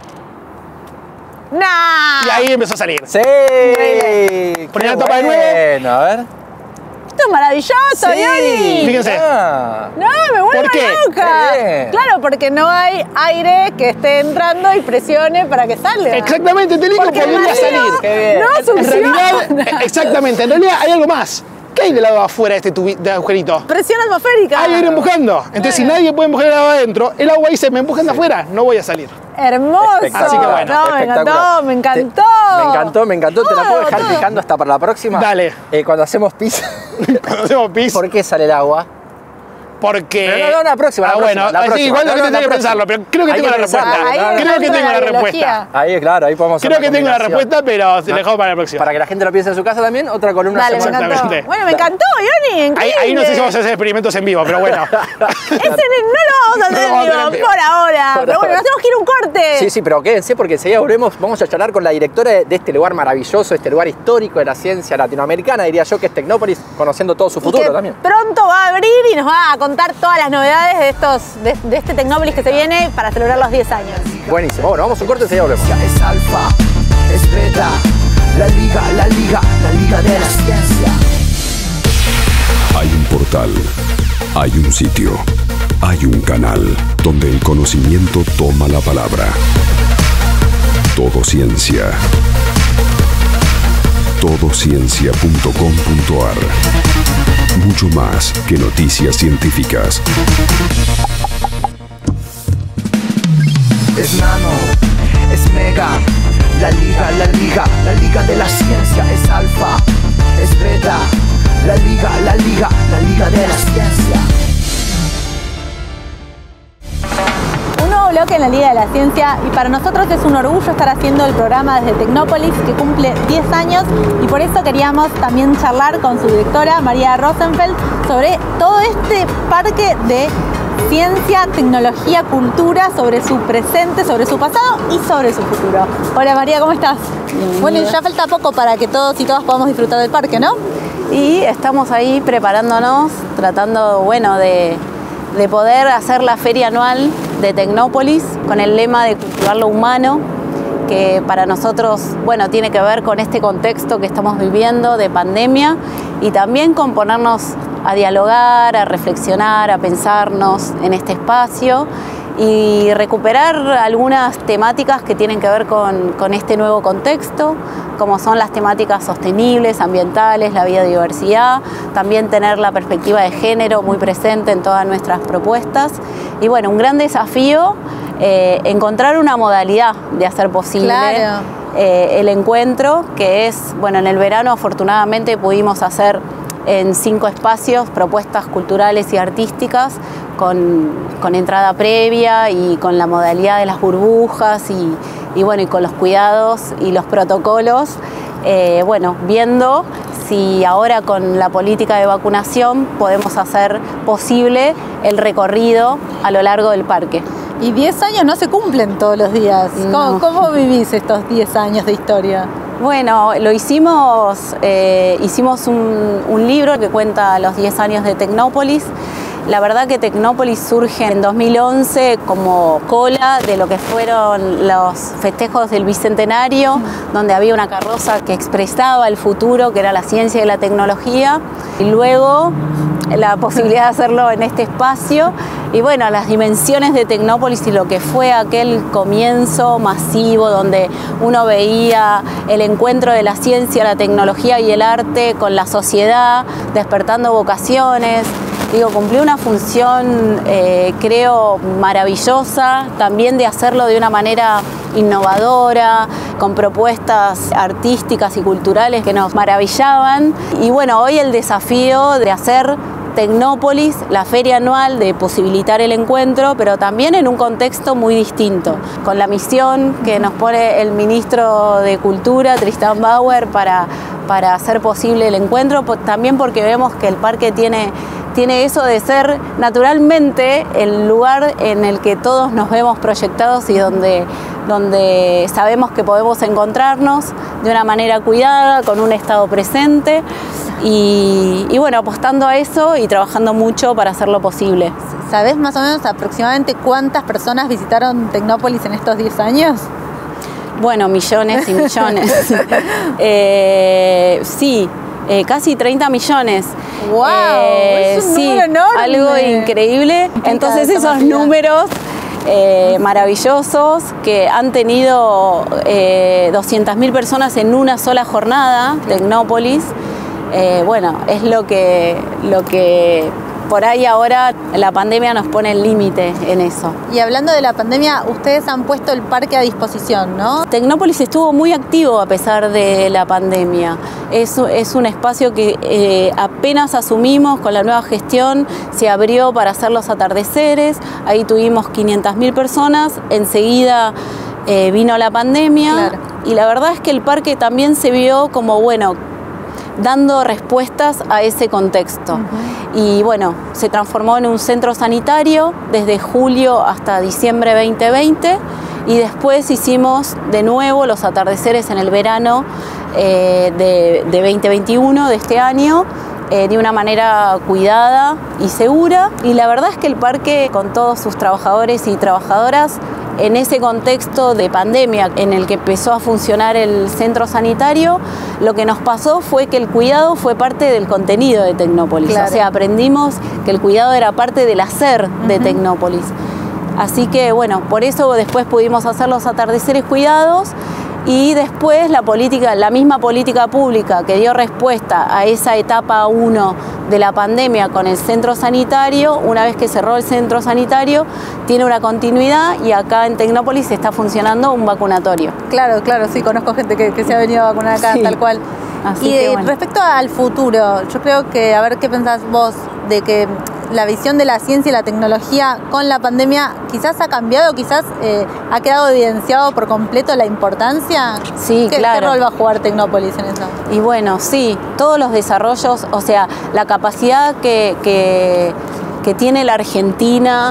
Nah. Y ahí empezó a salir. ¡Sí! Poné Qué la tapa de nuevo. bueno, a ver. Esto es maravilloso, Diony. Fíjense. Ah. No, me vuelvo ¿Por qué? loca. Qué bien. Claro, porque no hay aire que esté entrando y presione para que salga. Exactamente, te digo, Porque el podría marido salir. Qué bien. no En succiona. realidad, eh, exactamente, en realidad hay algo más. ¿Qué hay del lado de afuera de este tubi- de agujerito? Presión atmosférica. Hay aire empujando. Entonces, si nadie puede empujar el agua adentro, el agua dice, me empujan de afuera, no voy a salir. Hermoso. Así que bueno, No, me encantó, espectacular. me encantó. Te- me encantó, me encantó. ¿Te la puedo Todo, dejar todo. picando hasta para la próxima? Dale. Eh, cuando hacemos pis, Cuando hacemos pis, ¿por qué sale el agua? porque... Pero no, no, la próxima, Ah, la bueno, próxima, la así próxima. igual No, no, tengo la que próxima. pensarlo, pero creo que Hay tengo la que pensarlo, respuesta. Ahí no, no, Creo que entra tengo la la respuesta. biología. Ahí, claro, ahí podemos hacer Creo una que tengo la combinación. respuesta, pero se la dejamos para la próxima. Para que la gente lo piense en su casa también, otra columna Dale, me semanal. encantó. Exactamente. Bueno, me encantó, Ioni, Ahí, increíble. ahí no sé si vamos a hacer experimentos en vivo, pero bueno. Ese no lo vamos a hacer No lo vamos a en hacer en vivo, vivo. por ahora. Por Pero bueno, ahora. nos tenemos que ir a un corte. Sí, sí, pero quédense porque enseguida volvemos, vamos a charlar con la directora de este lugar maravilloso, este lugar histórico de la ciencia latinoamericana, diría yo que es Tecnópolis, conociendo todo su Y futuro que también. pronto va a abrir y nos va a contar todas las novedades de estos de, de este Tecnópolis que se viene para celebrar los diez años. Buenísimo, bueno, vamos a un corte y enseguida volvemos. Es alfa, es beta, la liga, la liga, la liga de la ciencia. Hay un portal, hay un sitio, hay un canal donde el conocimiento toma la palabra. Todo Ciencia. Todociencia punto com punto a r. Mucho más que noticias científicas. Es nano, es mega, la liga, la liga, la liga de la ciencia. Es alfa, es beta, la liga, la liga, la liga de la ciencia. Un nuevo bloque en la Liga de la Ciencia y para nosotros es un orgullo estar haciendo el programa desde Tecnópolis que cumple diez años y por eso queríamos también charlar con su directora María Rosenfeld sobre todo este parque de ciencia, tecnología, cultura, sobre su presente, sobre su pasado y sobre su futuro. Hola María, ¿cómo estás? Bueno, y ya falta poco para que todos y todas podamos disfrutar del parque, ¿no? Y estamos ahí preparándonos, tratando, bueno, de, de poder hacer la feria anual de Tecnópolis con el lema de cultivar lo humano, que para nosotros, bueno, tiene que ver con este contexto que estamos viviendo de pandemia y también con ponernos a dialogar, a reflexionar, a pensarnos en este espacio y recuperar algunas temáticas que tienen que ver con, con este nuevo contexto, como son las temáticas sostenibles, ambientales, la biodiversidad, también tener la perspectiva de género muy presente en todas nuestras propuestas. Y bueno, un gran desafío, eh, encontrar una modalidad de hacer posible Claro. eh, el encuentro, que es, bueno, en el verano afortunadamente pudimos hacer en cinco espacios propuestas culturales y artísticas con, con entrada previa y con la modalidad de las burbujas y, y bueno, y con los cuidados y los protocolos, eh, bueno, viendo si ahora con la política de vacunación podemos hacer posible el recorrido a lo largo del parque. Y diez años no se cumplen todos los días. ¿Cómo, No. cómo vivís estos diez años de historia? Bueno, lo hicimos, eh, hicimos un, un libro que cuenta los diez años de Tecnópolis. La verdad que Tecnópolis surge en dos mil once como cola de lo que fueron los festejos del Bicentenario, donde había una carroza que expresaba el futuro, que era la ciencia y la tecnología, y luego la posibilidad de hacerlo en este espacio. Y bueno, las dimensiones de Tecnópolis y lo que fue aquel comienzo masivo donde uno veía el encuentro de la ciencia, la tecnología y el arte con la sociedad, despertando vocaciones. Digo, cumplió una función, eh, creo, maravillosa, también de hacerlo de una manera innovadora, con propuestas artísticas y culturales que nos maravillaban. Y bueno, hoy el desafío de hacer Tecnópolis, la feria anual, de posibilitar el encuentro, pero también en un contexto muy distinto, con la misión que nos pone el ministro de Cultura, Tristan Bauer, para, para hacer posible el encuentro, también porque vemos que el parque tiene, tiene eso de ser naturalmente el lugar en el que todos nos vemos proyectados y donde, donde sabemos que podemos encontrarnos de una manera cuidada, con un estado presente. Y, y bueno, apostando a eso y trabajando mucho para hacerlo posible. ¿Sabés más o menos aproximadamente cuántas personas visitaron Tecnópolis en estos diez años? Bueno, millones y millones. eh, sí, eh, casi treinta millones. ¡Wow! Eh, es un sí, número enorme. Algo increíble. Entonces esos números eh, maravillosos que han tenido eh, doscientas mil personas en una sola jornada, Tecnópolis. Eh, bueno, es lo que, lo que por ahí ahora la pandemia nos pone el límite en eso. Y hablando de la pandemia, ustedes han puesto el parque a disposición, ¿no? Tecnópolis estuvo muy activo a pesar de la pandemia. Es, es un espacio que eh, apenas asumimos con la nueva gestión, se abrió para hacer los atardeceres, ahí tuvimos quinientas mil personas, enseguida eh, vino la pandemia. Claro. Y la verdad es que el parque también se vio como, bueno, dando respuestas a ese contexto. Uh-huh. Y bueno, se transformó en un centro sanitario desde julio hasta diciembre veinte veinte y después hicimos de nuevo los atardeceres en el verano eh, de, de veinte veintiuno, de este año, eh, de una manera cuidada y segura. Y la verdad es que el parque, con todos sus trabajadores y trabajadoras, en ese contexto de pandemia en el que empezó a funcionar el centro sanitario, lo que nos pasó fue que el cuidado fue parte del contenido de Tecnópolis. Claro. O sea, aprendimos que el cuidado era parte del hacer de uh-huh. Tecnópolis. Así que, bueno, por eso después pudimos hacer los atardeceres cuidados. Y después la política, la misma política pública que dio respuesta a esa etapa uno de la pandemia con el centro sanitario, una vez que cerró el centro sanitario, tiene una continuidad y acá en Tecnópolis está funcionando un vacunatorio. Claro, claro, sí, conozco gente que, que se ha venido a vacunar acá, sí. Tal cual. Así y que, bueno. Respecto al futuro, yo creo que, a ver qué pensás vos, de que la visión de la ciencia y la tecnología con la pandemia quizás ha cambiado, quizás eh, ha quedado evidenciado por completo la importancia. Sí, ¿Qué, claro. ¿Qué rol va a jugar Tecnópolis en eso? Y bueno, sí, todos los desarrollos, o sea, la capacidad que, que, que tiene la Argentina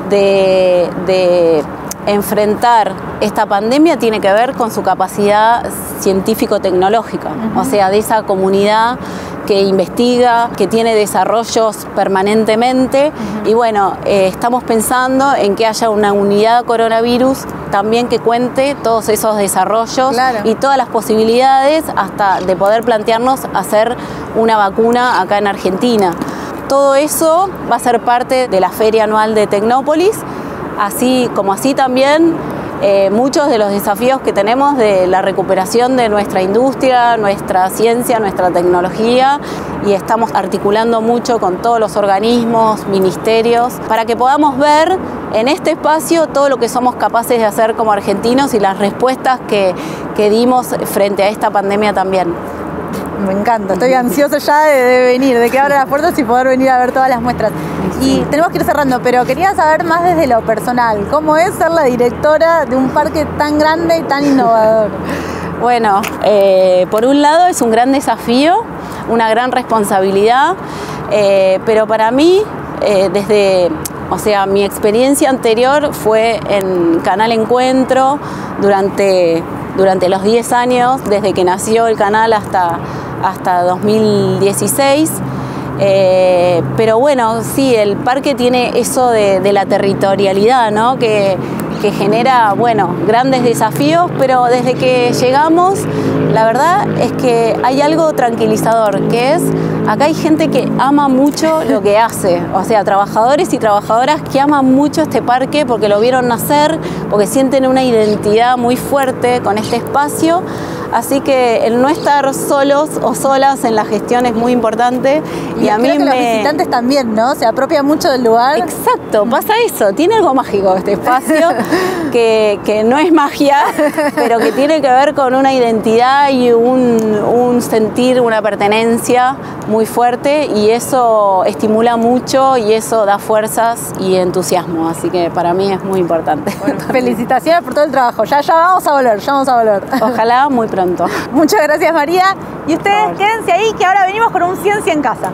de, de enfrentar esta pandemia tiene que ver con su capacidad científico-tecnológica, uh-huh. O sea, de esa comunidad que investiga, que tiene desarrollos permanentemente. Uh-huh. Y bueno, eh, estamos pensando en que haya una unidad coronavirus también que cuente todos esos desarrollos, claro. Y todas las posibilidades hasta de poder plantearnos hacer una vacuna acá en Argentina. Todo eso va a ser parte de la feria anual de Tecnópolis, así como así también Eh, muchos de los desafíos que tenemos de la recuperación de nuestra industria, nuestra ciencia, nuestra tecnología, y estamos articulando mucho con todos los organismos, ministerios, para que podamos ver en este espacio todo lo que somos capaces de hacer como argentinos y las respuestas que, que dimos frente a esta pandemia también. Me encanta, estoy ansiosa ya de, de venir, de que abra las puertas y poder venir a ver todas las muestras. Y tenemos que ir cerrando, pero quería saber más desde lo personal, ¿cómo es ser la directora de un parque tan grande y tan innovador? Bueno, eh, por un lado es un gran desafío, una gran responsabilidad, eh, pero para mí, eh, desde, o sea, mi experiencia anterior fue en Canal Encuentro durante, durante los diez años, desde que nació el canal hasta, hasta dos mil dieciséis. Eh, pero bueno, sí, el parque tiene eso de, de la territorialidad, ¿no? Que, que genera, bueno, grandes desafíos, pero desde que llegamos, la verdad es que hay algo tranquilizador, que es, acá hay gente que ama mucho lo que hace, o sea, trabajadores y trabajadoras que aman mucho este parque porque lo vieron nacer, porque sienten una identidad muy fuerte con este espacio. Así que el no estar solos o solas en la gestión es muy importante. Y, y a mí creo que me... los visitantes también, ¿no? Se apropian mucho del lugar. Exacto, pasa eso. Tiene algo mágico este espacio, que, que no es magia, pero que tiene que ver con una identidad y un, un sentir, una pertenencia muy fuerte, y eso estimula mucho y eso da fuerzas y entusiasmo. Así que para mí es muy importante. Bueno, felicitaciones por todo el trabajo. Ya, ya vamos a volver, ya vamos a volver. Ojalá muy pronto. Muchas gracias, María. Y ustedes quédense ahí, que ahora venimos con un Ciencia en Casa.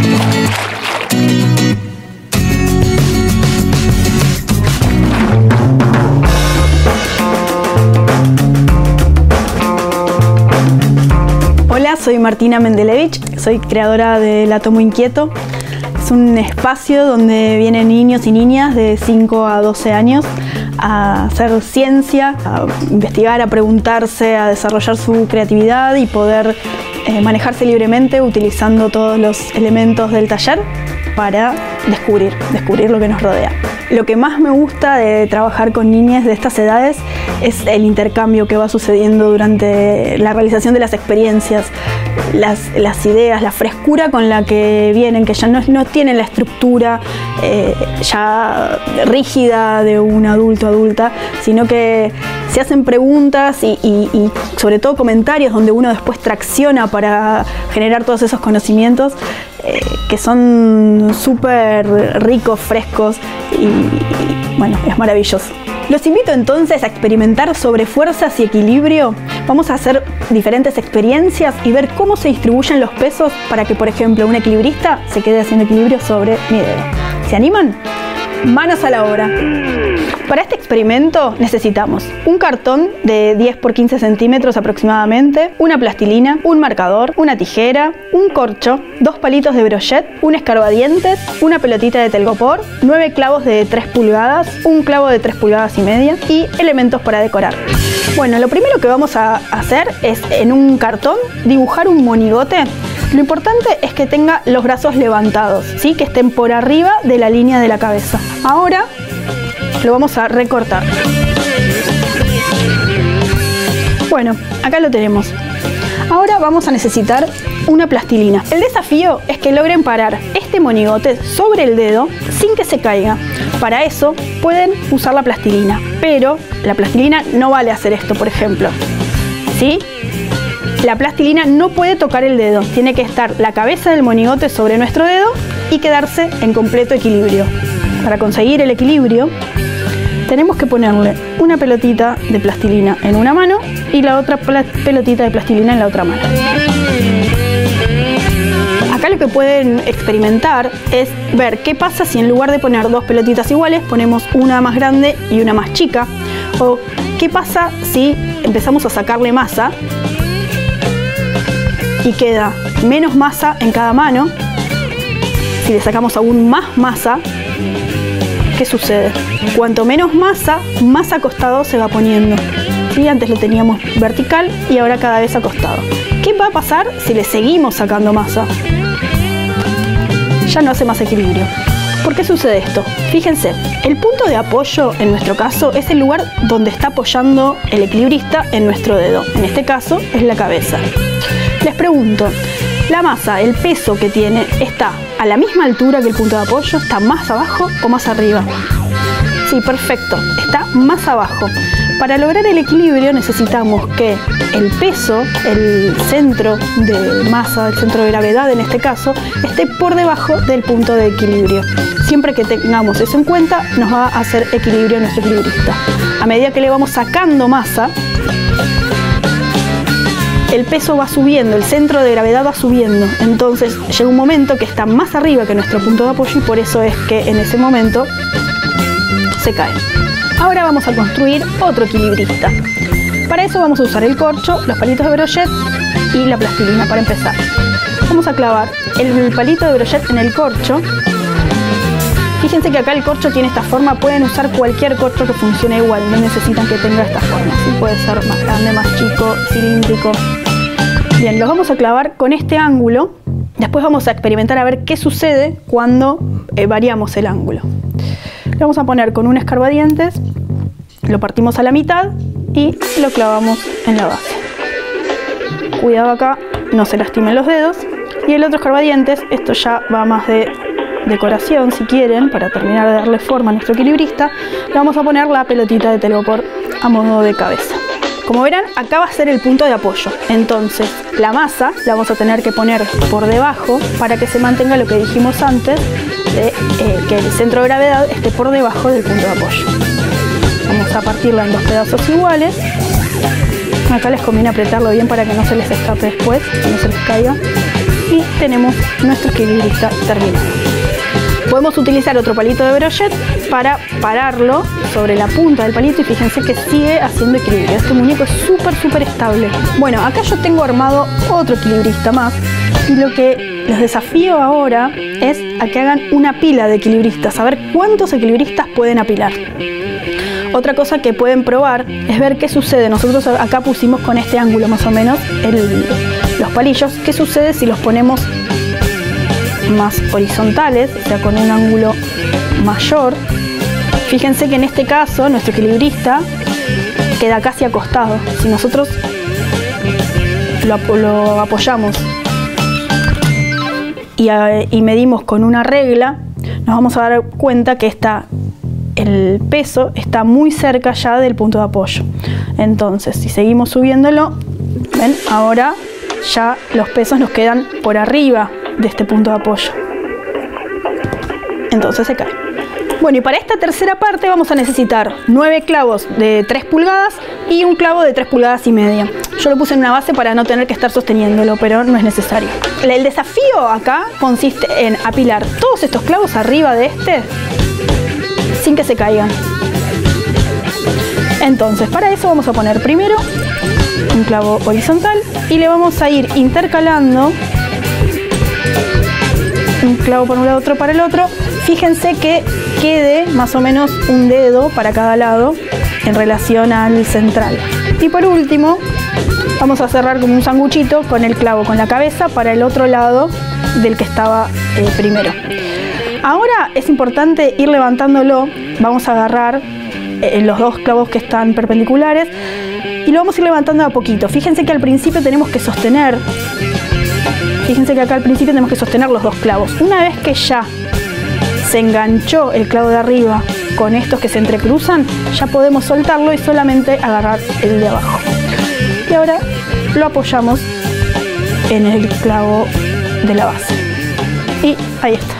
Hola, soy Martina Mendelevich, soy creadora del Átomo Inquieto. Es un espacio donde vienen niños y niñas de cinco a doce años a hacer ciencia, a investigar, a preguntarse, a desarrollar su creatividad y poder eh, manejarse libremente utilizando todos los elementos del taller para descubrir, descubrir lo que nos rodea. Lo que más me gusta de trabajar con niñas de estas edades es el intercambio que va sucediendo durante la realización de las experiencias, las, las ideas, la frescura con la que vienen, que ya no, no tienen la estructura eh, ya rígida de un adulto o adulta, sino que se hacen preguntas y, y, y sobre todo comentarios donde uno después tracciona para generar todos esos conocimientos eh, que son súper ricos, frescos y, y bueno, es maravilloso. Los invito entonces a experimentar sobre fuerzas y equilibrio. Vamos a hacer diferentes experiencias y ver cómo se distribuyen los pesos para que, por ejemplo, un equilibrista se quede haciendo equilibrio sobre mi dedo. ¿Se animan? Manos a la obra. Para este experimento necesitamos un cartón de diez por quince centímetros aproximadamente, una plastilina, un marcador, una tijera, un corcho, dos palitos de brochet, un escarbadientes, una pelotita de telgopor, nueve clavos de tres pulgadas, un clavo de tres pulgadas y media y elementos para decorar. Bueno, lo primero que vamos a hacer es en un cartón dibujar un monigote. Lo importante es que tenga los brazos levantados, ¿sí? Que estén por arriba de la línea de la cabeza. Ahora lo vamos a recortar. Bueno, acá lo tenemos. Ahora vamos a necesitar una plastilina. El desafío es que logren parar este monigote sobre el dedo sin que se caiga. Para eso pueden usar la plastilina, pero la plastilina no vale hacer esto, por ejemplo. ¿Sí? La plastilina no puede tocar el dedo, tiene que estar la cabeza del monigote sobre nuestro dedo y quedarse en completo equilibrio. Para conseguir el equilibrio, tenemos que ponerle una pelotita de plastilina en una mano y la otra pelotita de plastilina en la otra mano. Acá lo que pueden experimentar es ver qué pasa si en lugar de poner dos pelotitas iguales ponemos una más grande y una más chica, o qué pasa si empezamos a sacarle masa y queda menos masa en cada mano. Si le sacamos aún más masa, ¿qué sucede? Cuanto menos masa, más acostado se va poniendo. ¿Sí? Antes lo teníamos vertical y ahora cada vez acostado. ¿Qué va a pasar si le seguimos sacando masa? Ya no hace más equilibrio. ¿Por qué sucede esto? Fíjense, el punto de apoyo en nuestro caso es el lugar donde está apoyando el equilibrista en nuestro dedo. En este caso es la cabeza. Les pregunto, ¿la masa, el peso que tiene, está a la misma altura que el punto de apoyo? ¿Está más abajo o más arriba? Sí, perfecto, está más abajo. Para lograr el equilibrio necesitamos que el peso, el centro de masa, el centro de gravedad en este caso, esté por debajo del punto de equilibrio. Siempre que tengamos eso en cuenta, nos va a hacer equilibrio nuestro equilibrista. A medida que le vamos sacando masa, el peso va subiendo, el centro de gravedad va subiendo. Entonces llega un momento que está más arriba que nuestro punto de apoyo y por eso es que en ese momento se cae. Ahora vamos a construir otro equilibrista. Para eso vamos a usar el corcho, los palitos de brochet y la plastilina para empezar. Vamos a clavar el palito de brochet en el corcho. Fíjense que acá el corcho tiene esta forma, pueden usar cualquier corcho que funcione igual, no necesitan que tenga esta forma. ¿Sí? Puede ser más grande, más chico, cilíndrico. Bien, los vamos a clavar con este ángulo. Después vamos a experimentar a ver qué sucede cuando eh, variamos el ángulo. Lo vamos a poner con un escarbadientes, lo partimos a la mitad y lo clavamos en la base. cuidado acá, no se lastimen los dedos. Y el otro escarbadientes, esto ya va más de decoración si quieren, para terminar de darle forma a nuestro equilibrista, le vamos a poner la pelotita de telgopor a modo de cabeza. Como verán, acá va a ser el punto de apoyo, entonces la masa la vamos a tener que poner por debajo para que se mantenga lo que dijimos antes, de, eh, que el centro de gravedad esté por debajo del punto de apoyo. Vamos a partirla en dos pedazos iguales. Acá les conviene apretarlo bien para que no se les escape después, que no se les caiga. Y tenemos nuestro equilibrista terminado. Podemos utilizar otro palito de brochet para pararlo sobre la punta del palito y fíjense que sigue haciendo equilibrio. Este muñeco es súper, súper estable. Bueno, acá yo tengo armado otro equilibrista más y lo que les desafío ahora es a que hagan una pila de equilibristas, a ver cuántos equilibristas pueden apilar. Otra cosa que pueden probar es ver qué sucede. Nosotros acá pusimos con este ángulo más o menos el, los palillos. ¿Qué sucede si los ponemos más horizontales, o sea, con un ángulo mayor? Fíjense que en este caso nuestro equilibrista queda casi acostado. Si nosotros lo, lo apoyamos y, y medimos con una regla, nos vamos a dar cuenta que está, el peso está muy cerca ya del punto de apoyo. Entonces, si seguimos subiéndolo, ¿ven? Ahora ya los pesos nos quedan por arriba de este punto de apoyo. Entonces se cae. Bueno, y para esta tercera parte vamos a necesitar nueve clavos de tres pulgadas y un clavo de tres pulgadas y media. Yo lo puse en una base para no tener que estar sosteniéndolo, pero no es necesario. El desafío acá consiste en apilar todos estos clavos arriba de este sin que se caigan. Entonces, para eso vamos a poner primero un clavo horizontal y le vamos a ir intercalando un clavo por un lado, otro para el otro. Fíjense que quede más o menos un dedo para cada lado en relación al central. Y por último, vamos a cerrar como un sanguchito con el clavo con la cabeza para el otro lado del que estaba eh, primero. Ahora es importante ir levantándolo. Vamos a agarrar eh, los dos clavos que están perpendiculares y lo vamos a ir levantando a poquito. Fíjense que al principio tenemos que sostener Fíjense que acá al principio tenemos que sostener los dos clavos. Una vez que ya se enganchó el clavo de arriba con estos que se entrecruzan, ya podemos soltarlo y solamente agarrar el de abajo. Y ahora lo apoyamos en el clavo de la base. Y ahí está.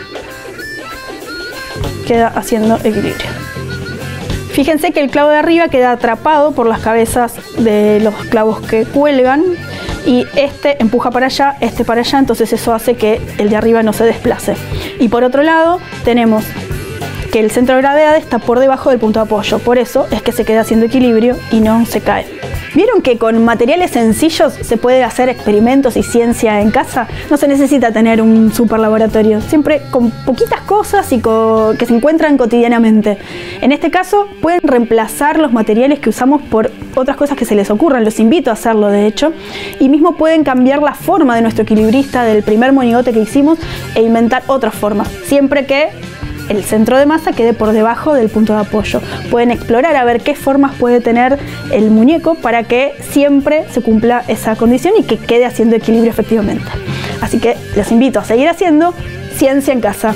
Queda haciendo equilibrio. Fíjense que el clavo de arriba queda atrapado por las cabezas de los clavos que cuelgan y este empuja para allá, este para allá, entonces eso hace que el de arriba no se desplace. Y por otro lado tenemos que el centro de gravedad está por debajo del punto de apoyo, por eso es que se queda haciendo equilibrio y no se cae. ¿Vieron que con materiales sencillos se puede hacer experimentos y ciencia en casa? No se necesita tener un super laboratorio, siempre con poquitas cosas y con, que se encuentran cotidianamente. En este caso pueden reemplazar los materiales que usamos por otras cosas que se les ocurran, los invito a hacerlo de hecho, y mismo pueden cambiar la forma de nuestro equilibrista del primer monigote que hicimos e inventar otras formas, siempre que el centro de masa quede por debajo del punto de apoyo. Pueden explorar a ver qué formas puede tener el muñeco para que siempre se cumpla esa condición y que quede haciendo equilibrio efectivamente. Así que los invito a seguir haciendo ciencia en casa.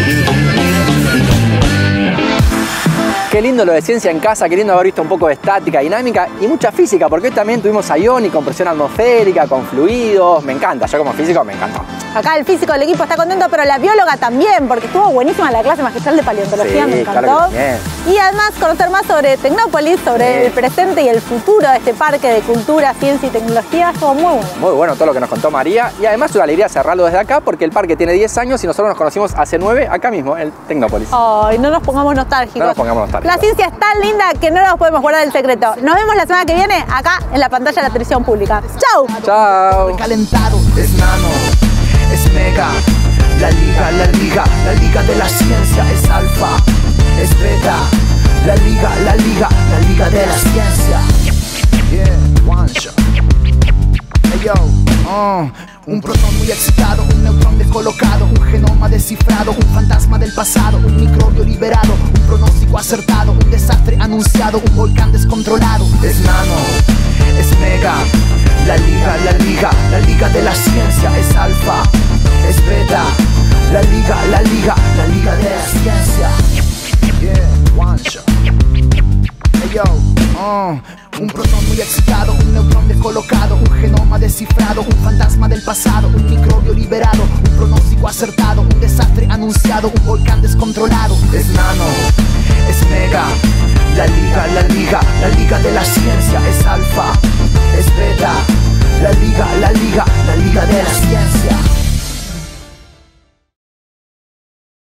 Qué lindo lo de ciencia en casa, qué lindo haber visto un poco de estática, dinámica y mucha física, porque hoy también tuvimos a Ioni con presión atmosférica, con fluidos, me encanta, yo como físico me encantó. Acá el físico del equipo está contento, pero la bióloga también, porque estuvo buenísima la clase magistral de paleontología, sí, me encantó. Claro que y además conocer más sobre Tecnópolis, sobre sí. el presente y el futuro de este parque de cultura, ciencia y tecnología, estuvo muy bueno. Muy bueno todo lo que nos contó María, y además una alegría cerrarlo desde acá, porque el parque tiene diez años y nosotros nos conocimos hace nueve acá mismo, en Tecnópolis. Ay, no nos pongamos nostálgicos. No nos pongamos nostálgicos. La ciencia es tan linda que no nos podemos guardar el secreto. Nos vemos la semana que viene acá en la pantalla de la televisión pública. ¡Chau! ¡Chao! Recalentado, es nano, es mega. La liga, la liga, la liga de la ciencia es alfa, es beta. La liga, la liga, la liga de la ciencia. Yeah, one shot. Hey yo, uh, un protón muy excitado, un neutrón descolocado, un genoma descifrado, un fantasma del pasado, un microbio liberado, un pronóstico acertado, un desastre anunciado, un volcán descontrolado. Es nano, es mega. La liga, la liga, la liga de la ciencia es alfa, es beta. La liga, la liga, la liga de la ciencia. Yeah, one shot. Hey yo, uh, un protón muy excitado, un neutrón descolocado, un genoma descifrado, un fantasma del pasado, un microbio liberado, un pronóstico acertado, un desastre anunciado, un volcán descontrolado. Es nano, es mega. La liga, la liga, la liga de la ciencia es alfa, es beta. La liga, la liga, la liga de la ciencia.